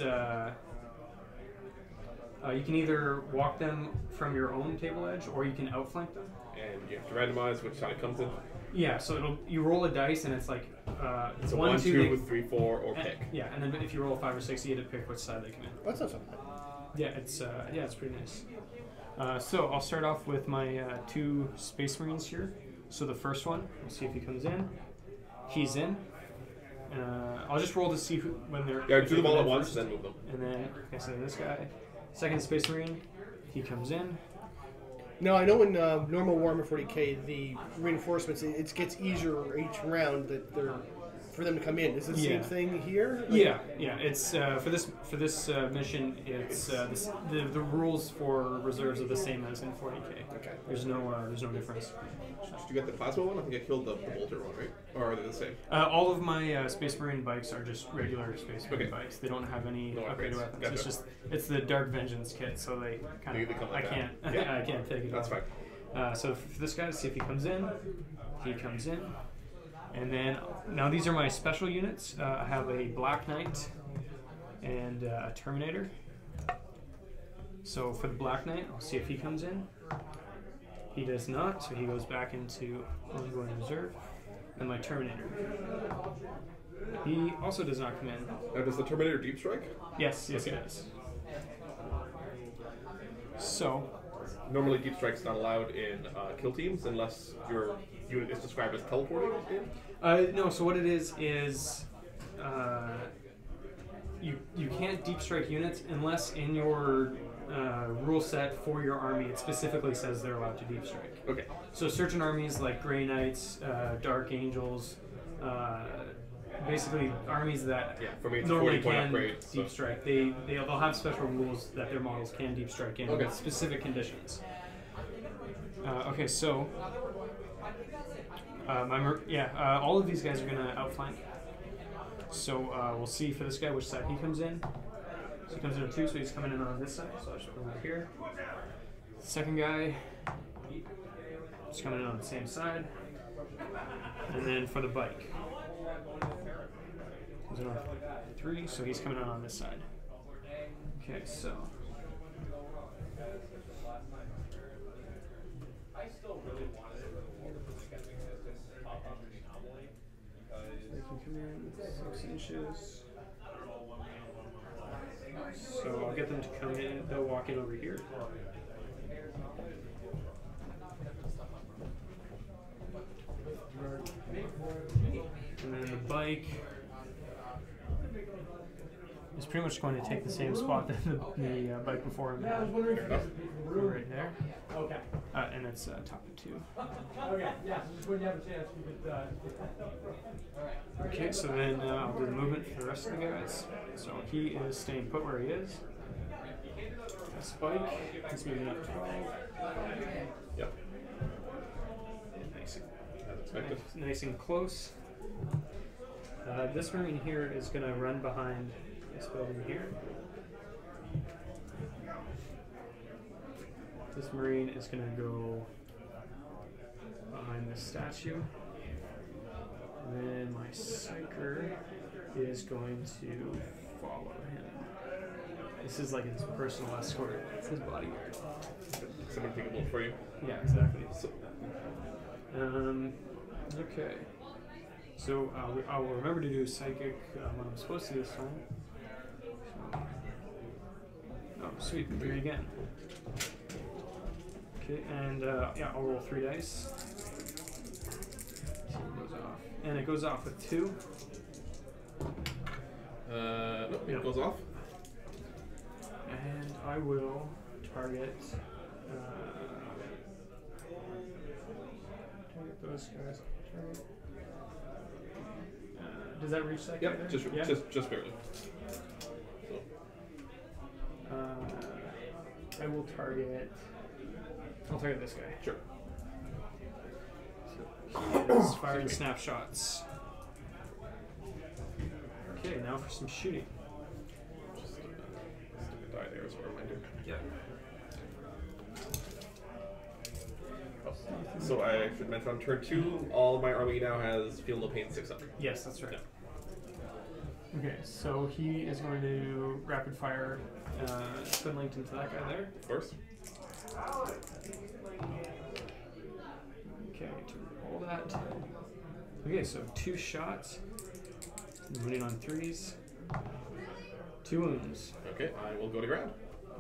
you can either walk them from your own table edge, or you can outflank them. And you have to randomize which side it comes in. Yeah. So you roll a dice, and it's like It's a 1, 1, 2, 2, 3, 4, or pick. Yeah, and then if you roll a 5 or 6, you get to pick which side they come in. That's not so bad. Yeah, it's pretty nice. So I'll start off with my 2 Space Marines here. So the first one, we'll see if he comes in. He's in. I'll just roll to see when they're. Yeah, if do they them all come at in once, first. then move them. And then, okay, so this guy, second Space Marine, he comes in. Now, I know in normal Warhammer 40k, the reinforcements, it gets easier each round that they're for them to come in. Is it the same thing here? Yeah. It's for this mission. It's the rules for reserves are the same as in 40k. Okay. There's no difference. Did you get the plasma one? I think I killed the bolter one, right? Or are they the same? All of my Space Marine bikes are just regular Space Marine Okay. bikes. They don't have any No upgraded upgrades. weapons. Gotcha. It's the Dark Vengeance kit, so they kind They of come I like can't that. Yeah. I can't take it. That's off. fine. So for this guy, to see if he comes in. He comes in, and then now these are my special units. I have a Black Knight and a Terminator. So for the Black Knight, I'll see if he comes in. He does not, so he goes back into ongoing reserve. And my Terminator. He also does not come in. Now, does the Terminator deep strike? Yes, he Okay. does. So, Normally, deep strike's not allowed in kill teams unless your unit is described as teleporting. no. So what it is you can't deep strike units unless in your rule set for your army it specifically says they're allowed to deep strike. Okay. So certain armies like Grey Knights, Dark Angels, basically armies that For me, it's normally 40-point can upgrade. deep strike. They'll have special rules that their models can deep strike in Okay. with specific conditions. Okay, so all of these guys are gonna outflank. So we'll see for this guy which side he comes in. So he comes in on 2, so he's coming in on this side. So I'll just put him over here. Second guy, he's coming in on the same side. And then for the bike, comes in on 3, so he's coming in on this side. Okay, so. They can come in 6 inches. So I'll get them to come in. They'll walk in over here. And then the bike is pretty much going to take the same spot that the bike before him had. Right there. Okay. And it's top of 2. Okay. Yeah. When you have a chance, you could. Okay, so then I'll do the movement for the rest of the guys. So he is staying put where he is. Spike, he's moving up 12. Yep. Nice, As expected. nice and close. This Marine here is going to run behind this building here. This Marine is going to go behind this statue. And then my Psyker is going to follow him. This is like his personal escort. It's his bodyguard. Somebody take a look for you. Yeah, exactly. So, Okay. So I'll remember to do Psychic when I'm supposed to this time. So, oh, sweet. 3 again. Okay, and I'll roll 3 dice. So it goes off. And it goes off with 2. nope, it goes off. And I will target those guys. Does that reach that guy Yep, there? just barely. So, I will target. I'll target this guy. sure. So he is firing snapshots. Okay, now for some shooting. Just stick a die there as a reminder. Yeah. So I should mention on turn 2, all of my army now has Feel No Pain 6 up. Yes, that's right. Okay, so he is going to rapid fire Twin Linked into that guy there. Of course. Okay, to roll that. Okay, so 2 shots. Winning on 3s. 2 wounds. Okay, I will go to ground.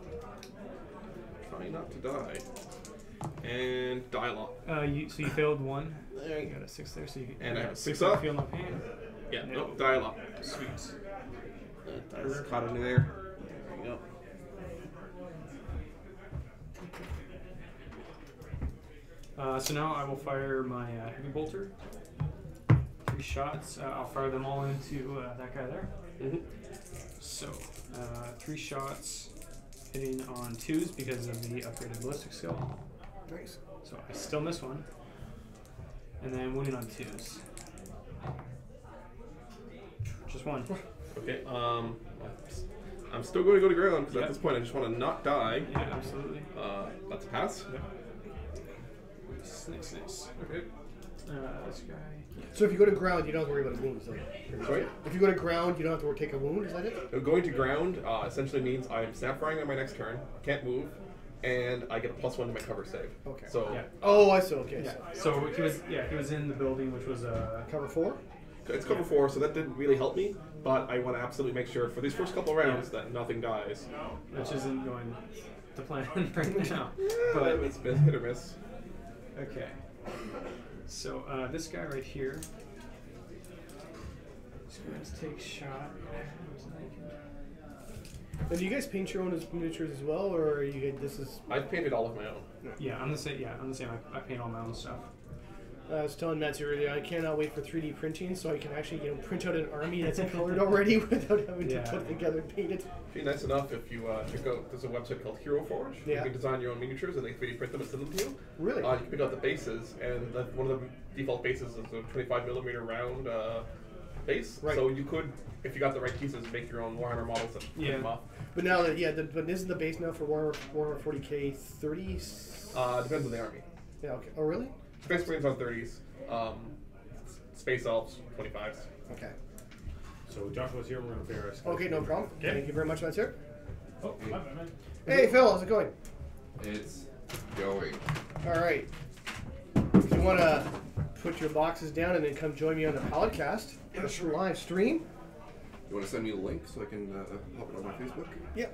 Try not to die. And dialogue. So you failed 1. There you got a 6 there, so you And I have 6 6 up. Feel no pain. Yeah, No. nope, dialogue. Sweet. That's caught into there. There you go. So now I will fire my heavy bolter. 3 shots. I'll fire them all into that guy there. So 3 shots hitting on 2s because of the upgraded ballistic skill. Nice. So I still miss 1. And then wounding on 2s. Just 1. Okay, I'm still going to go to ground because at this point I just want to not die. Yeah, absolutely. That's a pass. Yep. Nice. Okay. This guy. So if you go to ground, you don't have to worry about wounds, though. Sorry? If you go to ground, you don't have to take a wound. Is that it? Going to ground essentially means I'm snap firing on my next turn, can't move, and I get a +1 to my cover save. Okay. So Yeah. Oh, I see. Okay. Yeah. So he was in the building, which was Cover 4. it's cover 4, so that didn't really help me, but I want to absolutely make sure for these first couple rounds that nothing dies. which isn't going to plan right now. But it's been hit or miss. Okay. So this guy right here is going to take shot. And do you guys paint your own miniatures as well, or are you guys, this is? I've painted all of my own. Yeah, I'm the same. Yeah, I'm the same. I paint all my own stuff. I was telling Mathieu earlier, I cannot wait for 3D printing, so I can actually print out an army that's colored already without having to put it together and paint it. It'd be nice enough if you check out, there's a website called Hero Forge. Yeah. You can design your own miniatures and they 3D print them and send them to you. Really? You can pick out the bases, and one of the default bases is a 25mm round base. Right. So you could, if you got the right pieces, make your own Warhammer models and print them off. But now that, but isn't the base now for Warhammer 40k 30s? Depends on the army. Yeah. Okay. Oh, really? Space Marines on 30s. Space Elves 25s. Okay. So Joshua's here. We're going to figure out. Okay, no problem. Okay. Thank you very much, Mathieu. Oh, my bad, man. Hey, Phil, how's it going? It's going. All right. If you want to put your boxes down and then come join me on the podcast, live stream. You want to send me a link so I can pop it on my Facebook? Yeah.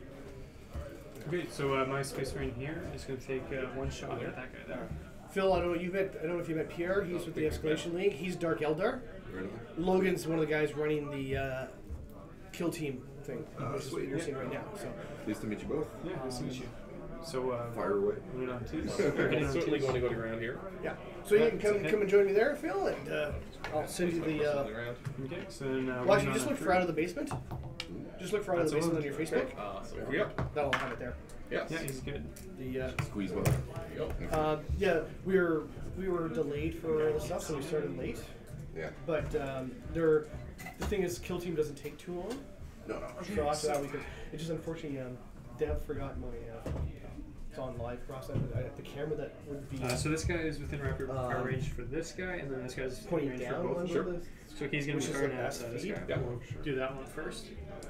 Okay, so my Space Marine here is going to take 1 shot at that guy there. Phil, I don't know if you met Pierre. He's with the Escalation League. He's Dark Eldar. Logan's one of the guys running the Kill Team thing, which is what you're seeing right now. So. Pleased to meet you both. Yeah, nice to meet you. So Fire away. winning on 2s. I'm certainly going to go to ground here. Yeah. So you can come and join me there, Phil, and I'll send you the. Okay, so then. Well, actually, just look for Out of the Basement. Just look for Out of the That's Basement on your Facebook. So yep. That'll have it there. Yes. Yeah, he's good. The Squeeze one. Yep. yeah, we were delayed for the stuff, so we started late. Yeah. But the thing is, Kill Team doesn't take too long. No. So after that, it just unfortunately, Dev forgot my. It's on live process. The camera that would be. So this guy is within rapid fire range for this guy, and then this guy's pointing range down. for both. Sure. So he's going to be firing at this guy. Yeah. We'll do that one first.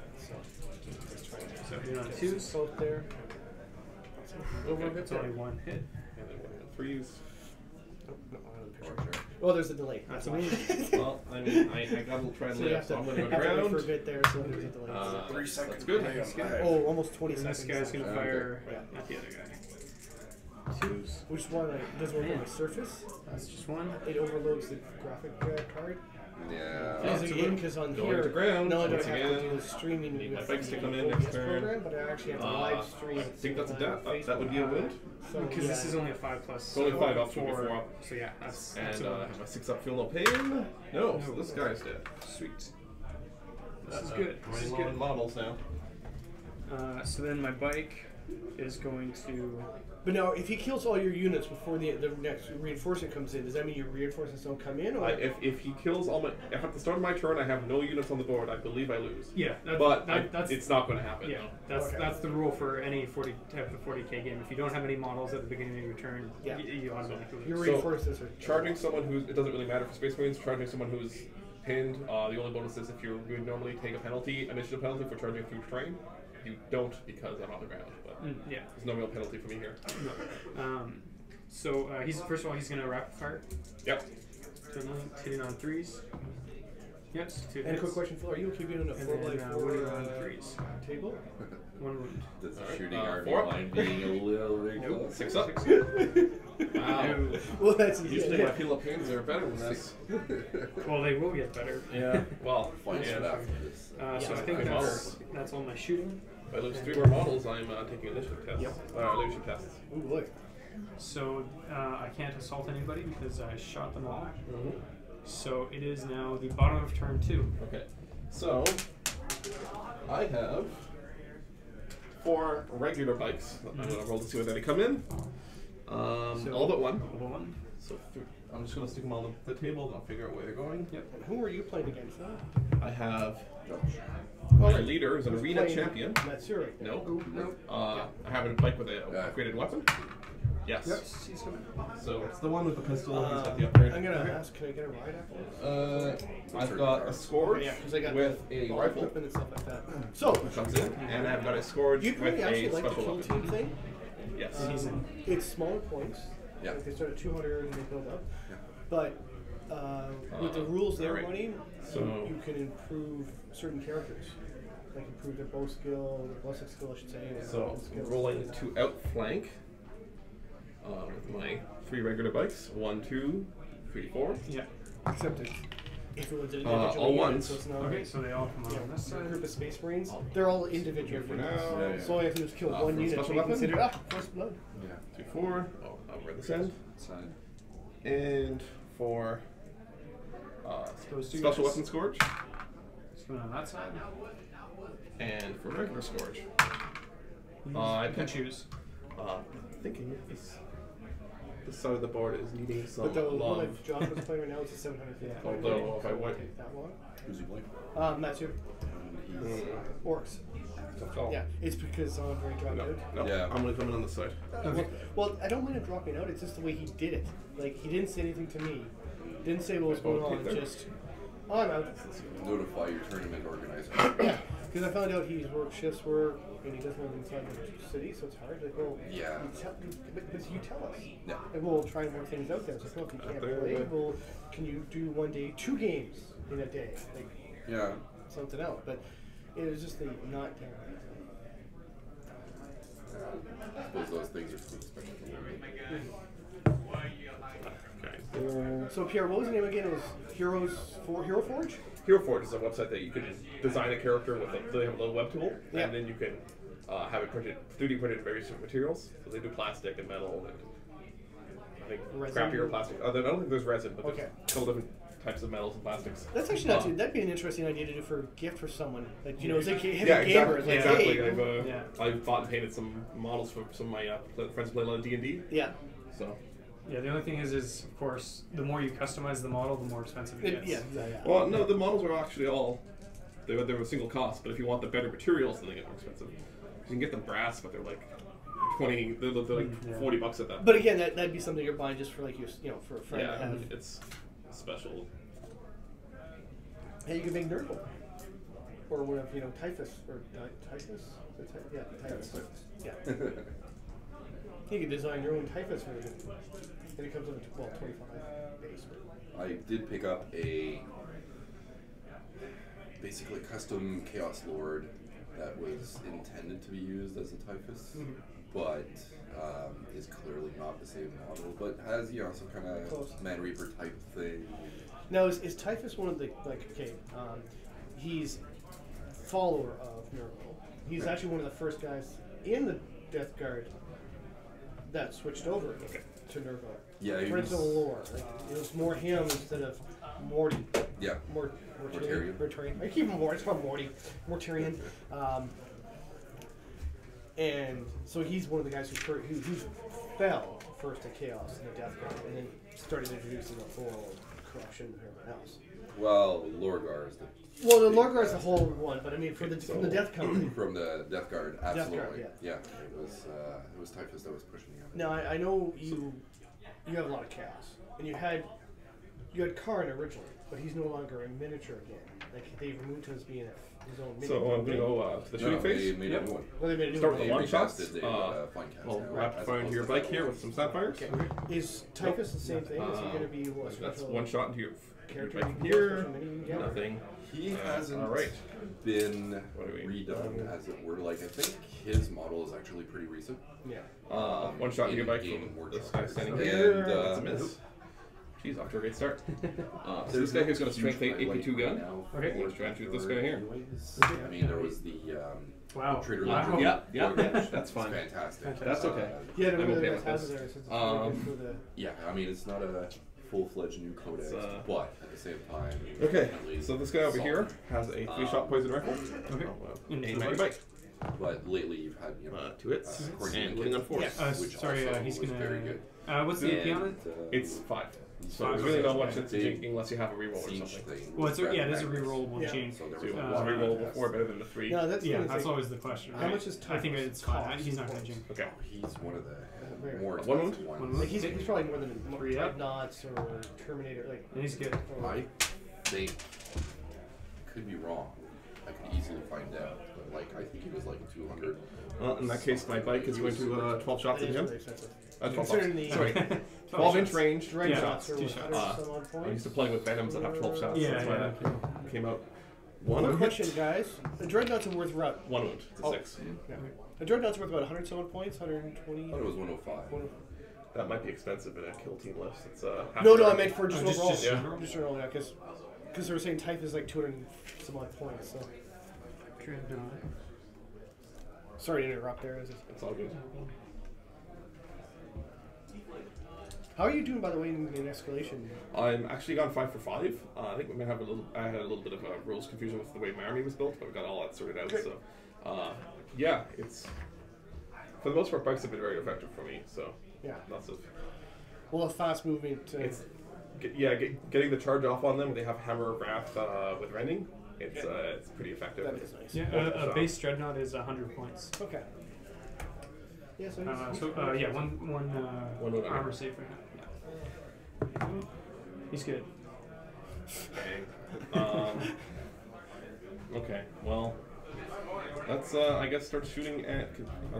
So you're on 2s. Both there. Over a bit. It's only 1 hit. And then we're going to 3s. Oh, there's a delay. That's why. Well, I mean, I got to try and So you live, have so to, I'm going to go have to to wait ground. for a bit there, so there's a delay. 3 seconds. That's good. That's good. Oh, almost 20 And seconds. this guy's going to fire Yeah. at the other guy. 2s. Which one does work on the surface? That's just 1. It overloads the graphic card. Yeah. Physing in, because on Going here, to ground, not only do I once have to again. do the streaming Need my with bikes to the come in OBS next turn. program, but I actually have to live stream. I think that's a death. Facebook. That would be a wound. So, Because this is only a 5+. It's only 5 up, so 4 4 up. So yeah, that's And a have my 6 up, feel no pain. No, so this guy's dead. sweet. This is good. This is Running low on good. models now. So then my bike is going to But now, if he kills all your units before the next reinforcement comes in, does that mean your reinforcements don't come in? Or? If he kills all my, if at the start of my turn I have no units on the board, I believe I lose. Yeah, that's it's not going to happen. Yeah, that's the rule for any 40k game. If you don't have any models at the beginning of your turn, you automatically lose. Your reinforcements are charging someone who's, it doesn't really matter for Space Marines. Charging someone who's pinned. The only bonus is if you would normally take a initiative penalty for charging through terrain. You don't because I'm on the ground. But yeah, there's no real penalty for me here. No. So he's first of all he's gonna rapid fire. Yep. Hitting on 3s. Yes. 2 And a quick question, Phil: are you okay being on a 4x4 on 3s? table? 1 wound. Does the Alright, shooting army 4. line being a little bit Nope. close? 6 up. Wow. Well, that's Usually my Peel Pains are better than this. Well, they will get better. Yeah. Well, Find yeah. it after this. So I think that's all my shooting. If I lose 3 more models, I'm taking initiative tests. Leadership tests. Ooh, look. So I can't assault anybody because I shot them all. So it is now the bottom of turn 2. Okay. So I have 4 regular bikes. I'm going to roll to see whether they come in. All but one. So I'm just going to stick them all on the table and I'll figure out where they're going. Yep. And who are you playing against? I have Well, my leader is an arena champion. Mathieu. No. I have a bike with a upgraded weapon. Yes. Yes, he's coming. So it's the one with the pistol. He's got the upgrade. I'm gonna ask, can I get a ride after this? I've got a Scourge because I got with a rifle equipment and stuff like that. So, which comes in, and I've got a Scourge you with really actually a like the special Kill Team weapon. thing? Yes. It's smaller points. Yeah. Like they start at 200 and they build up. Yeah. But with the rules they're alright. running, So you can improve certain characters. Like improve their bow skill, their ballistic skill, I should say. So skill. rolling to outflank with my 3 regular bikes. 1, 2, 3, 4. Yeah. Except if it was an All individual unit, ones. so it's not Okay, so they all come you on know, this a side. group of Space Marines. They're all individual For units. now. Yeah, yeah. So all you have to do is kill one for unit to special be weapon? considered first blood. Yeah. 2, 4. Oh, over this end. Side. And for Those 2 special units. weapon Scourge. It's coming on that side. And for regular Scourge. You I can choose. Thinking this side of the board is needing some But the one love. that John was playing right now is a 750. Although if I went, Take that one. Who's he playing? Mathieu. He's Orcs. oh, Yeah, it's because Andre dropped no, out. no, Yeah. I'm gonna come in on this side. Well, I don't mind him dropping out. It's just the way he did it. Like he didn't say anything to me. Didn't say what was going on. Just I'm out. notify your tournament organizer. Yeah, because I found out his work shifts were, and he doesn't live inside the city, so it's hard. Like, well, Yeah. but you tell us. Yeah. And we'll try and work things out there. So if you can't there, play, yeah. well, can you do one day 2 games in a day? Like Yeah. something else. But it was just the not down. I suppose those things are special. Okay. So Pierre, what was the name again? It was Hero Forge? Hero Forge is a website that you can design a character with they have a little web tool, Yeah. and then you can have it printed, 3D printed in various different materials. So they do plastic and metal and I think Resin? crappier plastic. I don't think there's resin, but Okay. there's a couple different types of metals and plastics. That's actually not too. That'd be an interesting idea to do for a gift for someone. Like it's like heavy Yeah, gamer. exactly. It's like, Exactly. hey, I've bought and painted some models for some of my friends who play a lot of D&D. yeah. So Yeah, the only thing is of course, the more you customize the model, the more expensive it gets. Yeah, yeah. well, no, the models are actually all they're a single cost. But if you want the better materials, then they get more expensive. You can get them brass, but they're like 20. They're like $40 at that. But again, that'd be something you're buying just for like for a friend to Yeah, have. it's special. Hey, you can make Nurgle. Or whatever, typhus or typhus. Yeah, typhus. Yeah. You can design your own typhus version. And it comes up to 25 base. I did pick up a basically custom Chaos Lord that was intended to be used as a typhus, but is clearly not the same model, but has some kind of Man Reaper type thing. Now, is Typhus one of the, he's follower of Nurgle. He's actually one of the first guys in the Death Guard that switched over to Nurgle. Yeah, he original was- lore. Like, it was more him instead of Morty. Yeah. Mortarian. I keep him Morty. It's called Morty. Mortarian. And so he's one of the guys who's fell first to Chaos and the Death Guard, and then started introducing the whole corruption and everyone else. Well, Lorgar is the. Well, the Lorgar is the whole one, but I mean, from the Death Company. From the Death Guard, absolutely. Death Guard, yeah. It was Typhus that was pushing you. Now I know you have a lot of chaos, and you had Karn originally, but he's no longer a miniature again. Like they removed him as being his own miniature. So I'm gonna go to the shooting phase. They made a new one. Well, they made a new Start one. with the long shots. They Well, rapid fire into your bike here with some snapfires. Okay. Is Typhus the same thing? Is he going to be what? That's one shot into your Character bike you here. can get? Nothing. He hasn't Alright. been What do we- redone, as it were. Like, I think his model is actually pretty recent. Yeah. One shot into your bike Game from Workshop. this guy standing And, here. That's a miss. Jeez, off to a great start. So this guy here's got a strength 8 AP2 gun. Okay. We're trying to shoot this guy here. I mean, there was the Wow. Trader Wow. Ledger. Yeah, That's that's fine. fantastic. That's okay. Yeah, I'm the okay really with has this. it there. So it's really good for the. Yeah, I mean, it's not a full-fledged new codex, but at the same time, Okay, definitely so this guy over here has a 3-shot poison rifle. Okay. Aim at your bike. But lately, you've had 2 hits And hitting on force. which Sorry, also he's was gonna. very good. What's the AP on it? It's 5. So Five, there's really not okay. much sense in jinking unless you have a reroll or Siege something. thing Well, was it's yeah, it is a rather rerollable Yeah. chain. So there So was you a want lot to of reroll tests. before better than the 3. No, that's Yeah, the that's thing. always the question. How Right? much is I think Typhus it's fine. cost? He's not going to jink. Okay. He's one of the Very more One expensive wound? ones. Like he's probably more than Three up. Dreadnoughts or Terminator. Like And he's good. I think, could be wrong. I could easily find out, but like I think he was like 200. Well, in that case, my bike is going to 12 shots it at is him. really expensive. 12 Considering the Sorry, 12-inch shots. range, 2 Dreadnoughts shots. are two what, shots. 100 some odd I'm points. used to playing with Venoms that have 12 shots. Yeah, That's why yeah. that came out. One One question, hit, guys. The Dreadnoughts are worth about 1 wound. It's a Oh. 6. yeah. The Dreadnouts are worth about 100 some odd points, 120. I thought it was 105. That might be expensive in a kill team list. It's half No, the- I meant for just just- overall. just yeah. general? Just overall, yeah, because they were saying Typhus is like 200 some odd points. So Dreadnought. sorry to interrupt there. It's all good. How are you doing, by the way, in escalation? I'm actually gone 5 for 5. I think we may have a little. I had a little bit of a rules confusion with the way my army was built, but we got all that sorted out. Okay. So, yeah, it's for the most part, bikes have been very effective for me. So, Yeah. lots of Well, a fast movement. it's getting the charge off on them when they have Hammer of Wrath with rending. It's pretty effective. that is nice. Yeah, a Shot. base dreadnought is 100 points. Okay. Yeah, so he's One wound on armor him. save for him. Yeah. He's good. Bang. Okay, well, let's I guess start shooting at.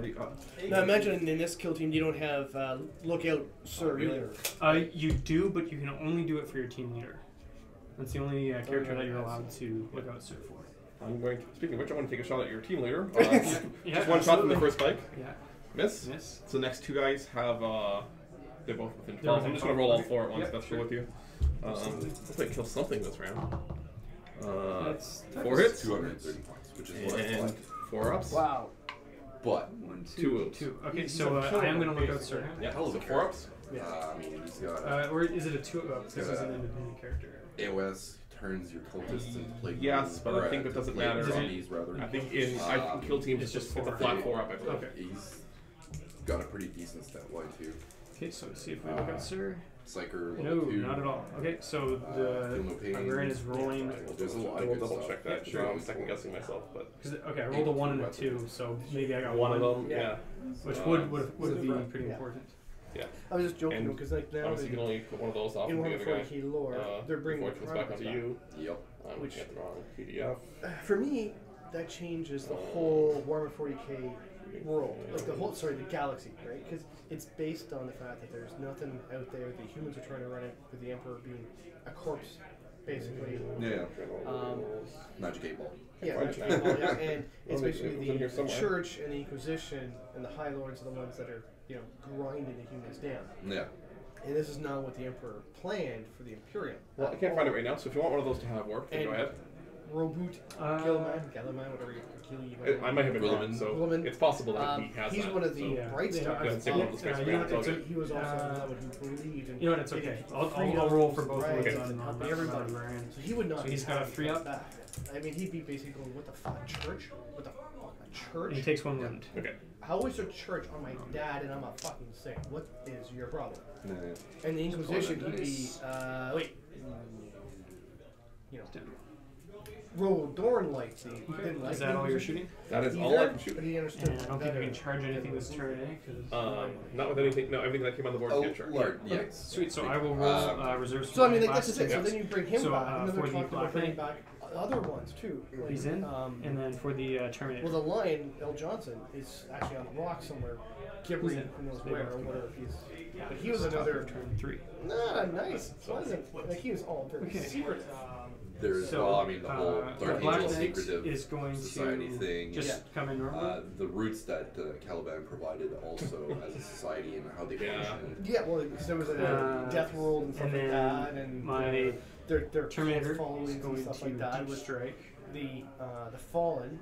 Now imagine in this kill team you don't have lookout sir either. You do, but you can only do it for your team leader. That's the only character that you're allowed to look out sir for. I'm going to. Speaking of which, I want to take a shot at your team leader. Yeah, Just one shot from the absolutely. first bike. Yeah. Miss. Miss. So the next 2 guys have. They're both within 12. They're I'm within just going to 12. roll all 4 at once. Yep, That's sure. cool with you. Hopefully I kill something this round. That's 4 hits 230 points, which is what I and like. 4 ups. Wow. But 2 wounds. 2. Okay, He's so a I killer, am going to look out basically. sir. Yeah. Hell of So a 4 ups. Yeah. I mean, he's got Or is it a 2 up? This is an independent character. AOS turns your cultists into plague. Yes, but I or, think that doesn't plague matter. zombies, rather. I think in kill teams it's just it's a 4. flat 4 up. I believe. Okay. He's got a pretty decent stat line too. Okay, so let's see if we look out sir. Psyker No, level 2. not at all. Okay, so Feel no the pain. librarian is rolling. There's a lot I of will good double stuff. check that. Yeah, Sure, sure. I'm second guessing myself, but Okay, I rolled a 1 and a 2, so maybe I got one of them, Yeah. yeah. which Uh, would be pretty Yeah. important. Yeah. I was just joking And because like now Obviously, you can only put one of those off in from the Warhammer other guy. 40k lore, they're bringing the before it comes back Chronicles onto you. Yep. I'm Which- looking at the wrong PDF. For me, that changes the whole Warhammer 40k world, like the galaxy, right? Because it's based on the fact that there's nothing out there. The humans are trying to run it with the Emperor being a corpse, basically. Yeah. Um, Magic 8 Ball. Yeah, Fine. Magic Eight Ball, yeah, and it's Well, it was in basically here the somewhere. Church and the Inquisition and the High Lords are the ones that are, grinding the humans down. Yeah. And this is not what the Emperor planned for the Imperium. Well, I can't find it right now, so if you want one of those to have work, then And- go ahead. Roboot, Gilliman, whatever you I might have been wrong, Guilliman. so Guilliman. it's possible that he has he's that. one of the so. Yeah. bright Yeah, stars. I can take one of those guys you for know now, what, it's all good. He was also someone who believed in You know what, it's getting okay. I'll freedom roll for both and of rights those and on helping that everybody. librarian. So he would not. So he's be got a happy 3 about up? that. I mean, he'd be basically going, "What the fuck, church? What the fuck am I church. And he takes 1 wound. Okay. How is a church on my dad and I'm a fucking saint? What is your problem? Nah. And the Inquisition, he'd be, Roland Dorn liked the. He didn't like Is the that all you're Inquisition shooting? That is either, all I can shoot. But he understood. And I don't think I can charge anything this turn, Not with anything. No, everything that came on the board Oh, can charge. Lord, yes. Sweet, so I will roll reserves. So I mean, for like, that's the thing. So Yes. then you bring him So, back, and then for they're the talking about Black bringing Knight, back other ones too. Like, He's in, and then for the Terminator. Well, the Lion, L. Johnson, is actually on the rock somewhere, gibbering He's in. who knows So they where both or come whatever. back. But he was another. Turn 3. Nah, nice. Wasn't like he was all very Okay. secretive. There's, So, well, I mean, the whole the Dark Black Angel Knight secretive is going society to thing. just come in normally. The roots that Caliban provided also as a society and how they Yeah. function. Yeah, well, there was a Death World and stuff and like then that, and my their Terminator followings is and going stuff to like that. deep With strike. the Fallen,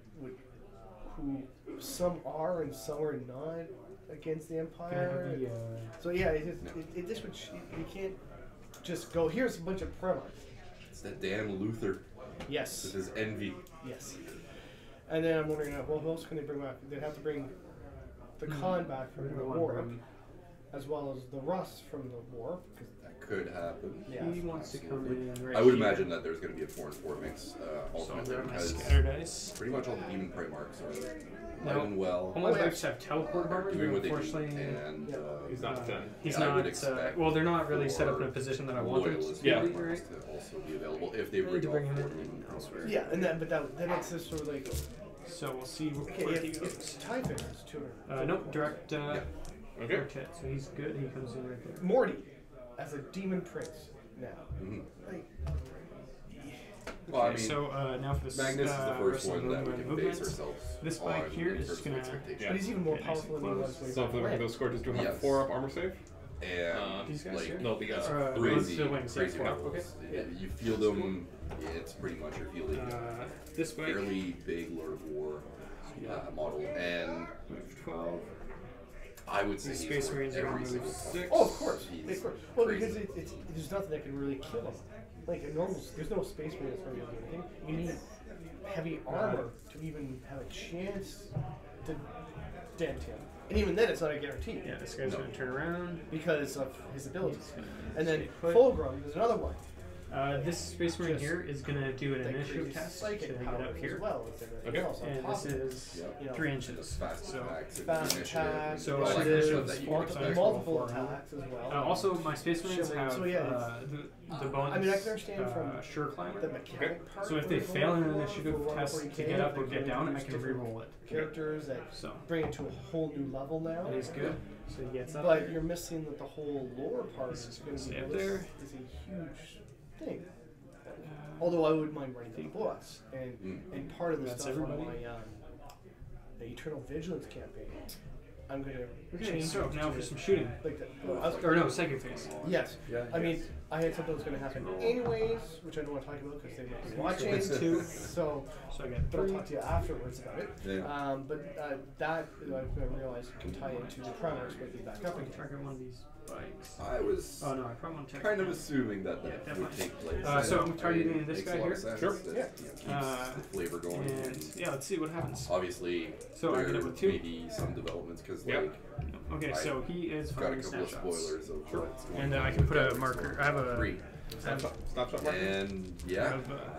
who some are and some are not against the Empire. The, So yeah, it just would you can't just go. Here's a bunch of promos. It's that Dan Luther with Yes, his envy. yes. And then I'm wondering, well, who else can they bring back? They'd have to bring the Khan back from the war, as well as the Russ from the war. That could happen. Yeah. He wants to come in right I would here. imagine that there's going to be a 4-4 mix So ultimately grab my because scatter dice. pretty much all the demon prey marks are No. alive and well. All my bikes have teleport armor, Doing but what they do, unfortunately, and Yeah. He's not done. he's I would not. expect Well, they're not really set up in a position that I want them loyalist to be, Yeah. demon right? marks to also be available if they I need to bring bring all him 4 in demon elsewhere. Yeah, and then it's just sort of like, So we'll see okay, where he if goes. Typhus is 200. Nope, direct. Okay. Direct hit. So he's good. He comes in right there. Morty as a demon prince now. Mhm. Like, Well, I Okay, mean, so now for this. Magnus is the first rest of one the that we can movement. base ourselves This on bike here in is terms just of gonna- expectation. but he's even more Yeah, nice powerful and than he close. was way So back for when. those scorches do have Yes. 4 up armor save. And These guys like here? No, the crazy, the wings, crazy yeah, levels. okay. Yeah. You feel them. It's pretty much you're feeling This bike. fairly big Lord of War model, and 12. I would say These he's Space worth Marines are every on single move point. 6. Oh, of course. He's Of course. Well, crazy. because there's nothing that can really kill him. Like a normal, there's no space marine that's going to do anything. You need heavy armor to even have a chance to dent him. And even then, it's not a guarantee Yeah, this guy's No. gonna turn around. because of his abilities. He's gonna And then stay put. Fulgrim is another one. This Space Marine Just here is gonna do an That initiative crazy test to psychic get powers up here. as well as everything Okay. else on And top this of it. is Yep. You know, 3 The inches. fast So, attacks, and fast initiative, attack, So all that kind of initiative, stuff that you can multiple expect. multiple for him. attacks as well. Also, my Space Marines Shimmering, have so yeah, the bonus. I mean, I can understand from Sure Climber. the mechanic part. So if where they they're fail going an for initiative Warhammer test 40K, to get up or they're get down, I use can different reroll it. Characters that So bring it to a whole new level now. it is good. So he gets up. But you're missing that the whole lore part This is is going to gonna be stay up this there. is a huge thing. Although I wouldn't mind writing the books, and part of the That's stuff on everybody? my the Eternal Vigilance campaign, I'm going to Okay, change so it now to for some shooting. like the, Or no, second phase. yes. Yeah, I mean, I had something that was going to happen anyways, which I don't want to talk about because they might be watching. Makes two. So, So I get but I'll 3. talk to you afterwards about it. Yeah. But that I've realized can tie into the primers with the back up I can again. track on one of these bikes. I was Oh no, I probably want to kind of assuming that Yeah, that definitely. would take place. So and I'm targeting I mean, this makes guy a lot here? of sense. Sure. That, Yeah. keeps the flavor going. And yeah, let's see what happens. Obviously, So I there get it with 2. may be some developments because Yep. like Okay, so he is got a firing couple of snapshots. spoilers of what's going And on. I can put a marker. I have a. 3. Snapshot marker. And yeah,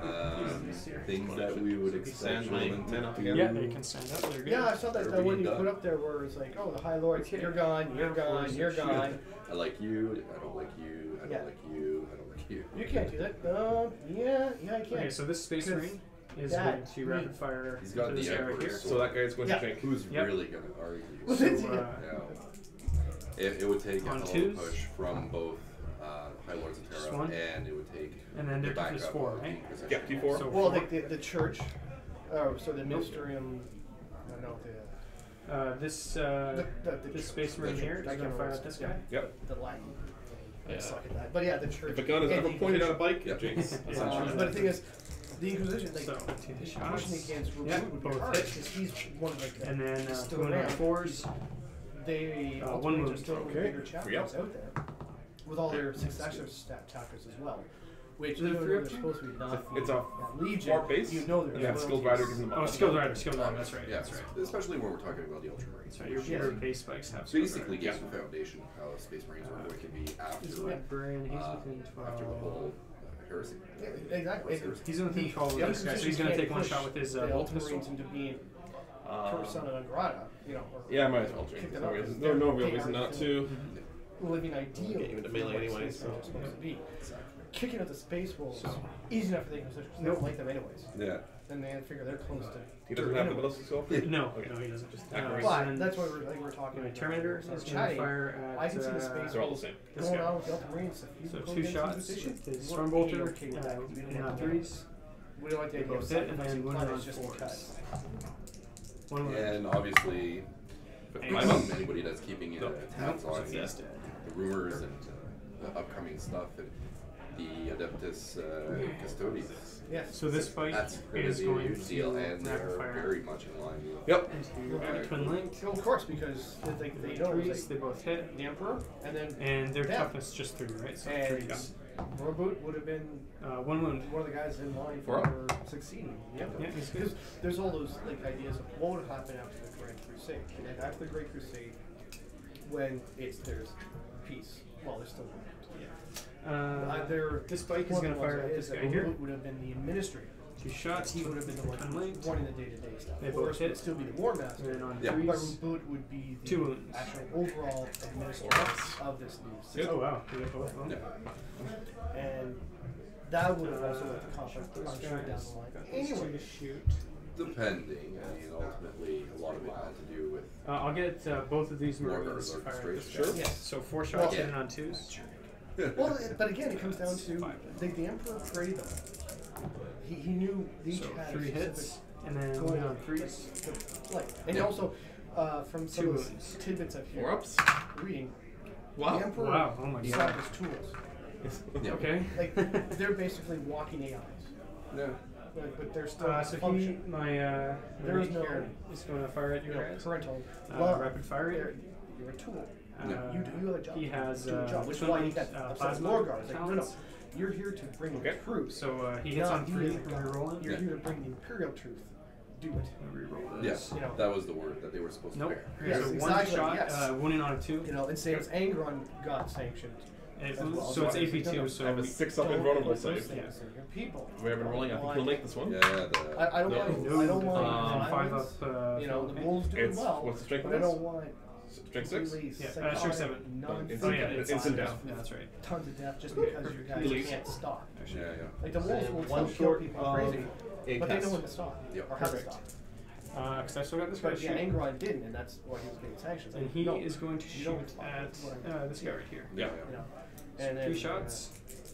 things that we would expect Send my children men up to again. do. Yeah, they can stand up. They're good. Yeah, I saw that They're one being you done. put up there where it's like, oh, the High Lords, Okay. you're gone, you're gone, you're gone. I like you. I don't like you. I don't Yeah. like you. I don't like you. You can't do that. Yeah, I can. Okay, so this Space Because Marine is that- going to rapid fire He's got into this the area Emperor's here. sword. So that guy's going Yeah. to tank. Who's Yep. really gonna argue? Well, So, that's- Now, it would take a On hell of a twos? push from both High Lords of Just Terra, one. and it would take And then the their toughness backup 4, of the right? Inquisition. Yeah, T4. So Well, 4. the church, so the Ministerium, I don't know, This the this Space Marine here is I going can't to fire remember at this yeah, guy. Yep. the Latin. I Yeah. suck at that. But yeah, the church. If a gun is and ever the pointed at a Inquisition. bike, Yep. jinx. Yeah. But the thing is, the Inquisition, like, So, the 2 Inquisition shots. against Yeah, Raboud would be both hard hit. because he's one of like the And then still 2 around. 4s. They one ultimately wound. are still one of the Okay. bigger chapters Yep. out there with all their Yeah. successor tactics as well, which Is it even though free they're up to? supposed to be not It's a Legion, 4 base. you know they're Yeah, skilled rider gives them a Oh, bonus. skilled rider, that's right. Yeah, That's right. especially when we're talking about the Ultramarines. That's right. Your, which your is base spikes have skilled basically rider. gives the foundation of how Space Marines are going to be He's a after, librarian. He's within 12. after the whole heresy. Yeah, exactly. What's He's within 12 of The this guy, so he's other going to take one push shot with his the bolt pistol. Ultramarines into being persona non grata, you know. Or Yeah, I might as well kick drink. them up, 'cause There's no real they reason aren't not to. living ideal. Get you into melee for what anyway, Space so- Marines are supposed to be. Exactly. Kicking out the space wolves easy enough for them because they don't like them anyways. Yeah. Then they figure they're close to. He doesn't have the ballistic skill. No, Okay. no, he doesn't. Just But that's what we're talking about. Terminator is So going to chatting, fire I can see the at space They're all the same. this going guy. on with the Ultramarines. If you So go 2 against shots the position, with his we're Stormbolter okay with that. We don't in want on to- 3s. We don't like the They idea of both hit, and then sacrificing one planets on just 4s. because. One wound. And obviously, Ace. anybody that's keeping tabs on He's dead. the rumors and the upcoming stuff and the Adeptus Custodes. Yes. So this fight That's going is to be a going huge deal, to and rapid they're fire very much in line with. Yep. into twin link. Well, of course, because they know Threes, it's they like both hit, the Emperor, and then and their them. toughness just 3, right? So And 3s. Roboot would have been 1 wound. one of the guys in line For for succeeding. Yeah, Yeah, he's good. because there's all those like ideas of what would happen after the Great Crusade, and after the Great Crusade, when there's peace. Well, there's still This spike is going to fire at this guy here. Roboot would have been the administrator. 2 shots. He would have been the one Twin link. running the day-to-day stuff. They Of both course, hit. would still be the War Master. And on Yeah. But 3s. Roboot would be the 2 wounds. actual overall administrator of this new system. Oh wow, we got both of them. Yeah. And that would have also led to conflict, I'm sure, down the line. Anyway, Shoot. Depending, I mean, ultimately, a lot of it had to do with I'll get both of these Warhammer's Marines to fire at this guy. orchestration. yes. So 4 shots Well, hitting on 2s. Well, but again, it comes down to Five. the Emperor created them. He knew each So had 3 a hits, and then goal one on to 3s. play. And Yeah. also, from some 2 of the wounds. tidbits I've 4 ups. reading, Wow. the Emperor Wow, oh my saw God. his tools. Yeah. Okay. Like, they're basically walking AIs. Yeah. Like, but they're still So he, function. my There is Knight no- here is going to fire at you guys. parental. Rapid fire. You're a tool. Yeah. You have a job. He has do a job, which is twin why you link, got upset plasma war guards. Like, no, no, talents. you're here to bring Okay. the truth. So he hits on 3 when we're rolling. You're Yeah. here to bring the imperial truth. Do it. Reroll Yeah, this. You know. that was the word that they were supposed Nope. to bear. Yes, so exactly, 1 shot, yes. wounding on a 2. You know, and same as Angron got sanctioned. It as moves, well. so it's So AP2. I So have a we- 6 up Don't invulnerable put those save. things in your people. We haven't rolling. I think you'll make this one. Yeah, I don't No. mind. No, I don't mind. 5 violence. up. You know, the okay. wolves doing It's well. what's the strength but of I this? don't want Strength 6. completely Yeah, psychotic, strength 7. non-thinking Oh yeah, it's Instant on- down. Yeah, that's right. tons of death just because you guys Delete. can't stop. yeah, yeah. Like the wolves will One still kill short people of crazy, a but they know cast. when to stop Yep. or how to Perfect. stop. Because I still got this guy But yeah, shooting. Angron didn't, and that's why he was getting sanctions. And Like, he no, is going to you shoot don't stop. at That's what I mean. this guy right here. Yeah. You know, and then 3 shots.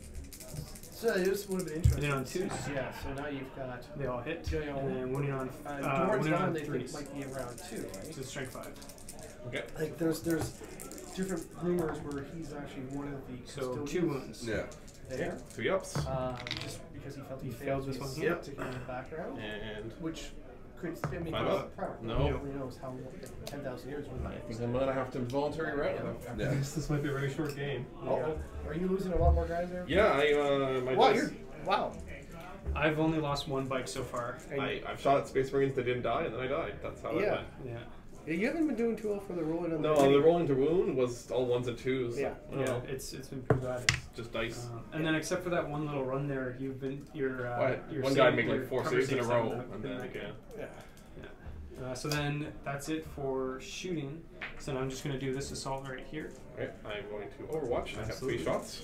So this would have been interesting. And then on 2s. Yeah. So now you've got They all hit. Going on. And then wounding on Dorn's wounding down. on They think 3s. might be around 2, right? So strength 5. Okay. Like there's different rumors where he's actually one of the So 2 custodians wounds. Yeah. there. 3 ups. Just because he felt he He failed failed this to one sit here. to get in the background, And which could I mean, 5 he's up. a prior. No. Nobody knows how 10,000 years would I think I'm gonna have to voluntary route. Yeah. This might be a very short game. Oh, are you losing a lot more guys there? Yeah, my Wow, dice- you're wow. I've only lost 1 bike so far. I've shot at Space Marines that didn't die, and then I died. That's how Yeah. it went. Yeah. Yeah, you haven't been doing too well for the rolling on No, the rolling to wound was all 1s and 2s. Yeah. I don't know. It's been pretty bad. Just dice. And then except for that one little run there, you've been your One guy make your like 4 cover saves in a saves row, haven't and been then that good. yeah. Yeah. So then that's it for shooting. So then I'm just going to do this assault right here. Okay, I'm going to Overwatch. I have 3 Absolutely. shots.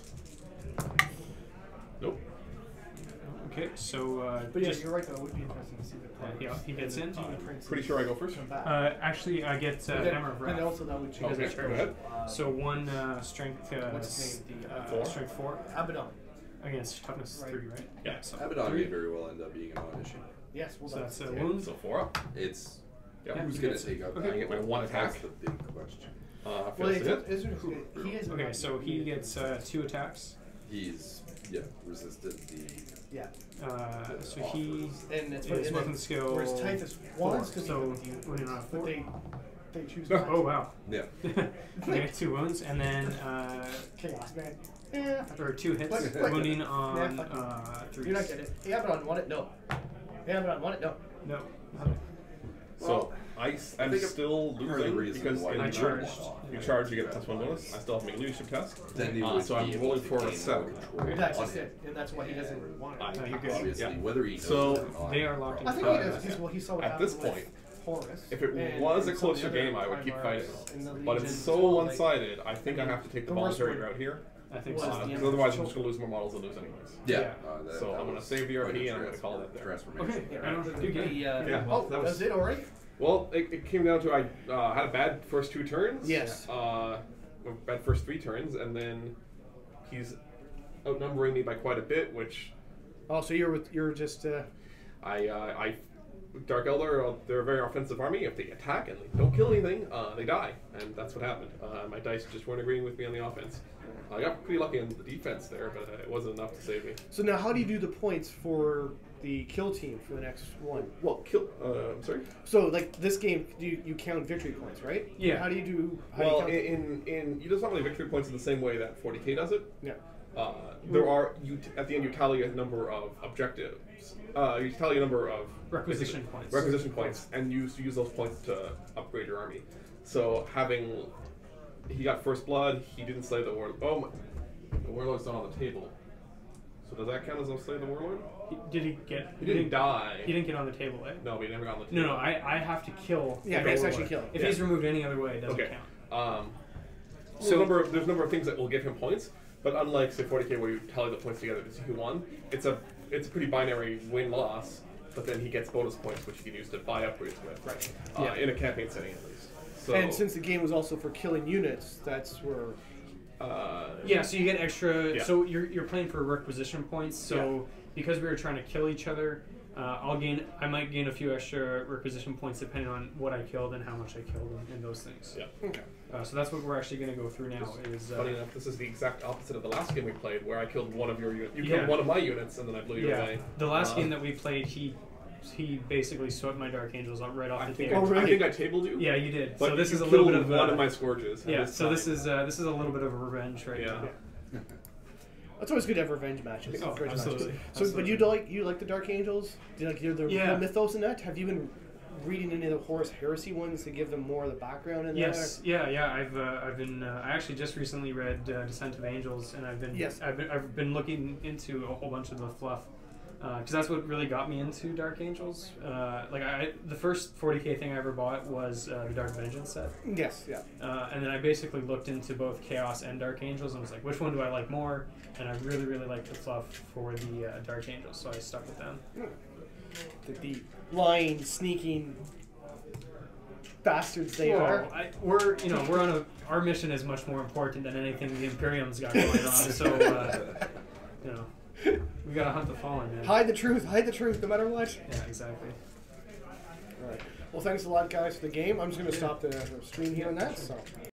Nope. Okay, so But yeah, just you're right though. It would be interesting to see the progress. he gets in. Pretty sure I go first. Actually I get But then- Hammer of and Wrath. also that would change. Okay, the go ahead. So 1 strength What's his name? The, 4? strength 4 Abaddon. against toughness Right. 3, right? Yeah. So Abaddon 3. may very well end up being a non-issue. Yes, well So done. that's a Okay, wound. so 4 up. It's Yeah. who's he going gets to take up okay. I get my 1 attack. That's the big question. Well, Fails to hit. he is Okay, so he gets 2 attacks. He's resisted the. Yeah. So he And it's his and weapon then- skill. Whereas Typhus 4, wants to be so with you, wounding on a but 4. They choose. Oh wow. Yeah. We get 2 wounds, and then Chaos, man. Yeah. or 2 hits, What? wounding on Yeah, 3. You're not getting it. You have it on one. No. You have it on one. No. No. So I'm think still part of the losing reason because why in I charged. you charge, you get a +1 bonus. I still have to make a leadership test. Then you So would I'm be able rolling to for a gain 7. more control That's on just it. it, and that's why he doesn't want it. No, you're good. Obviously, Yeah. whether he knows So, it or not. They are locked in. I think he does. He saw what At this happened point, with Horus. If it and- was a and some of closer the other game, I would keep Primars fighting. in the But Legion it's as so well, like- one-sided. I think I have to take the the worst voluntary one- route here. I think Was so. the Because otherwise, I'm just going to lose more models and lose anyways. Yeah. So I'm gonna save the RP and I'm gonna call it there. Transformation. Okay. Yeah, I don't the- do good. Yeah. Oh, That was- that's it. All right. Well, it came down to I had a bad first 2 turns. Yes. Bad first 3 turns, and then he's outnumbering me by quite a bit, which Oh, so you're just. I Dark Elder, they're a very offensive army. If they attack and they don't kill anything, they die, and that's what happened. My dice just weren't agreeing with me on the offense. I got pretty lucky on the defense there, but it wasn't enough to save me. So now, how do you do the points for the kill team for the next one? Well, I'm sorry. So, like this game, you count victory points, right? Yeah. How do you do? Well, do you count in you just not really victory points in the same way that 40k does it. yeah. There are at the end you tally a number of objectives. You tally a number of Requisition points. requisition points, and you use those points to upgrade your army. So he got first blood. He didn't slay the warlord. Oh, the warlord's not on the table. So does that count as him slaying the warlord? Did he get? He didn't die. He didn't get on the table, eh? No, but he never got on the table. No, I have to kill. Yeah, the it's warlord. actually kill. If Yeah. he's removed any other way, it doesn't Okay. count. So there's a number of things that will give him points, but unlike say 40k where you tally the points together to see who won, it's a pretty binary win-loss. But then he gets bonus points, which he can use to buy upgrades with. Right. Yeah. In a campaign setting, at least. So, And since the game was also for killing units, that's where. Yeah, so you get extra. Yeah. So you're playing for requisition points. So because we were trying to kill each other, I might gain a few extra requisition points depending on what I killed and how much I killed and those things. Yeah. Okay. So that's what we're actually going to go through now. Is Funny enough, this is the exact opposite of the last game we played, where I killed one of your units. You Yeah. killed one of my units, and then I blew you yeah. away. The last game that we played, he basically swept my Dark Angels right off I the think table. I think I tabled you. Yeah, you did. But So this you is a little killed bit of one of my scourges. yeah. This So this time. is a little bit of a revenge right Yeah. now. It's always good to have revenge matches. Oh, Revenge absolutely. matches. So, but you like the Dark Angels? Do you like the Yeah. mythos in that? Have you been reading any of the Horus Heresy ones to give them more of the background in Yes, yeah. I've been. I actually just recently read Descent of Angels, and I've been looking into a whole bunch of the fluff because that's what really got me into Dark Angels. The first 40k thing I ever bought was the Dark Vengeance set, there? Yes, yeah. and then I basically looked into both Chaos and Dark Angels and was like, which one do I like more? And I really, really liked the fluff for the Dark Angels, so I stuck with them. The lying, sneaking bastards they are. We're on our mission is much more important than anything the Imperium's got going on. So we gotta hunt the fallen, man. Hide the truth, no matter what. Yeah, exactly. All right. Well, thanks a lot, guys, for the game. I'm just going to stop the stream here on that. So.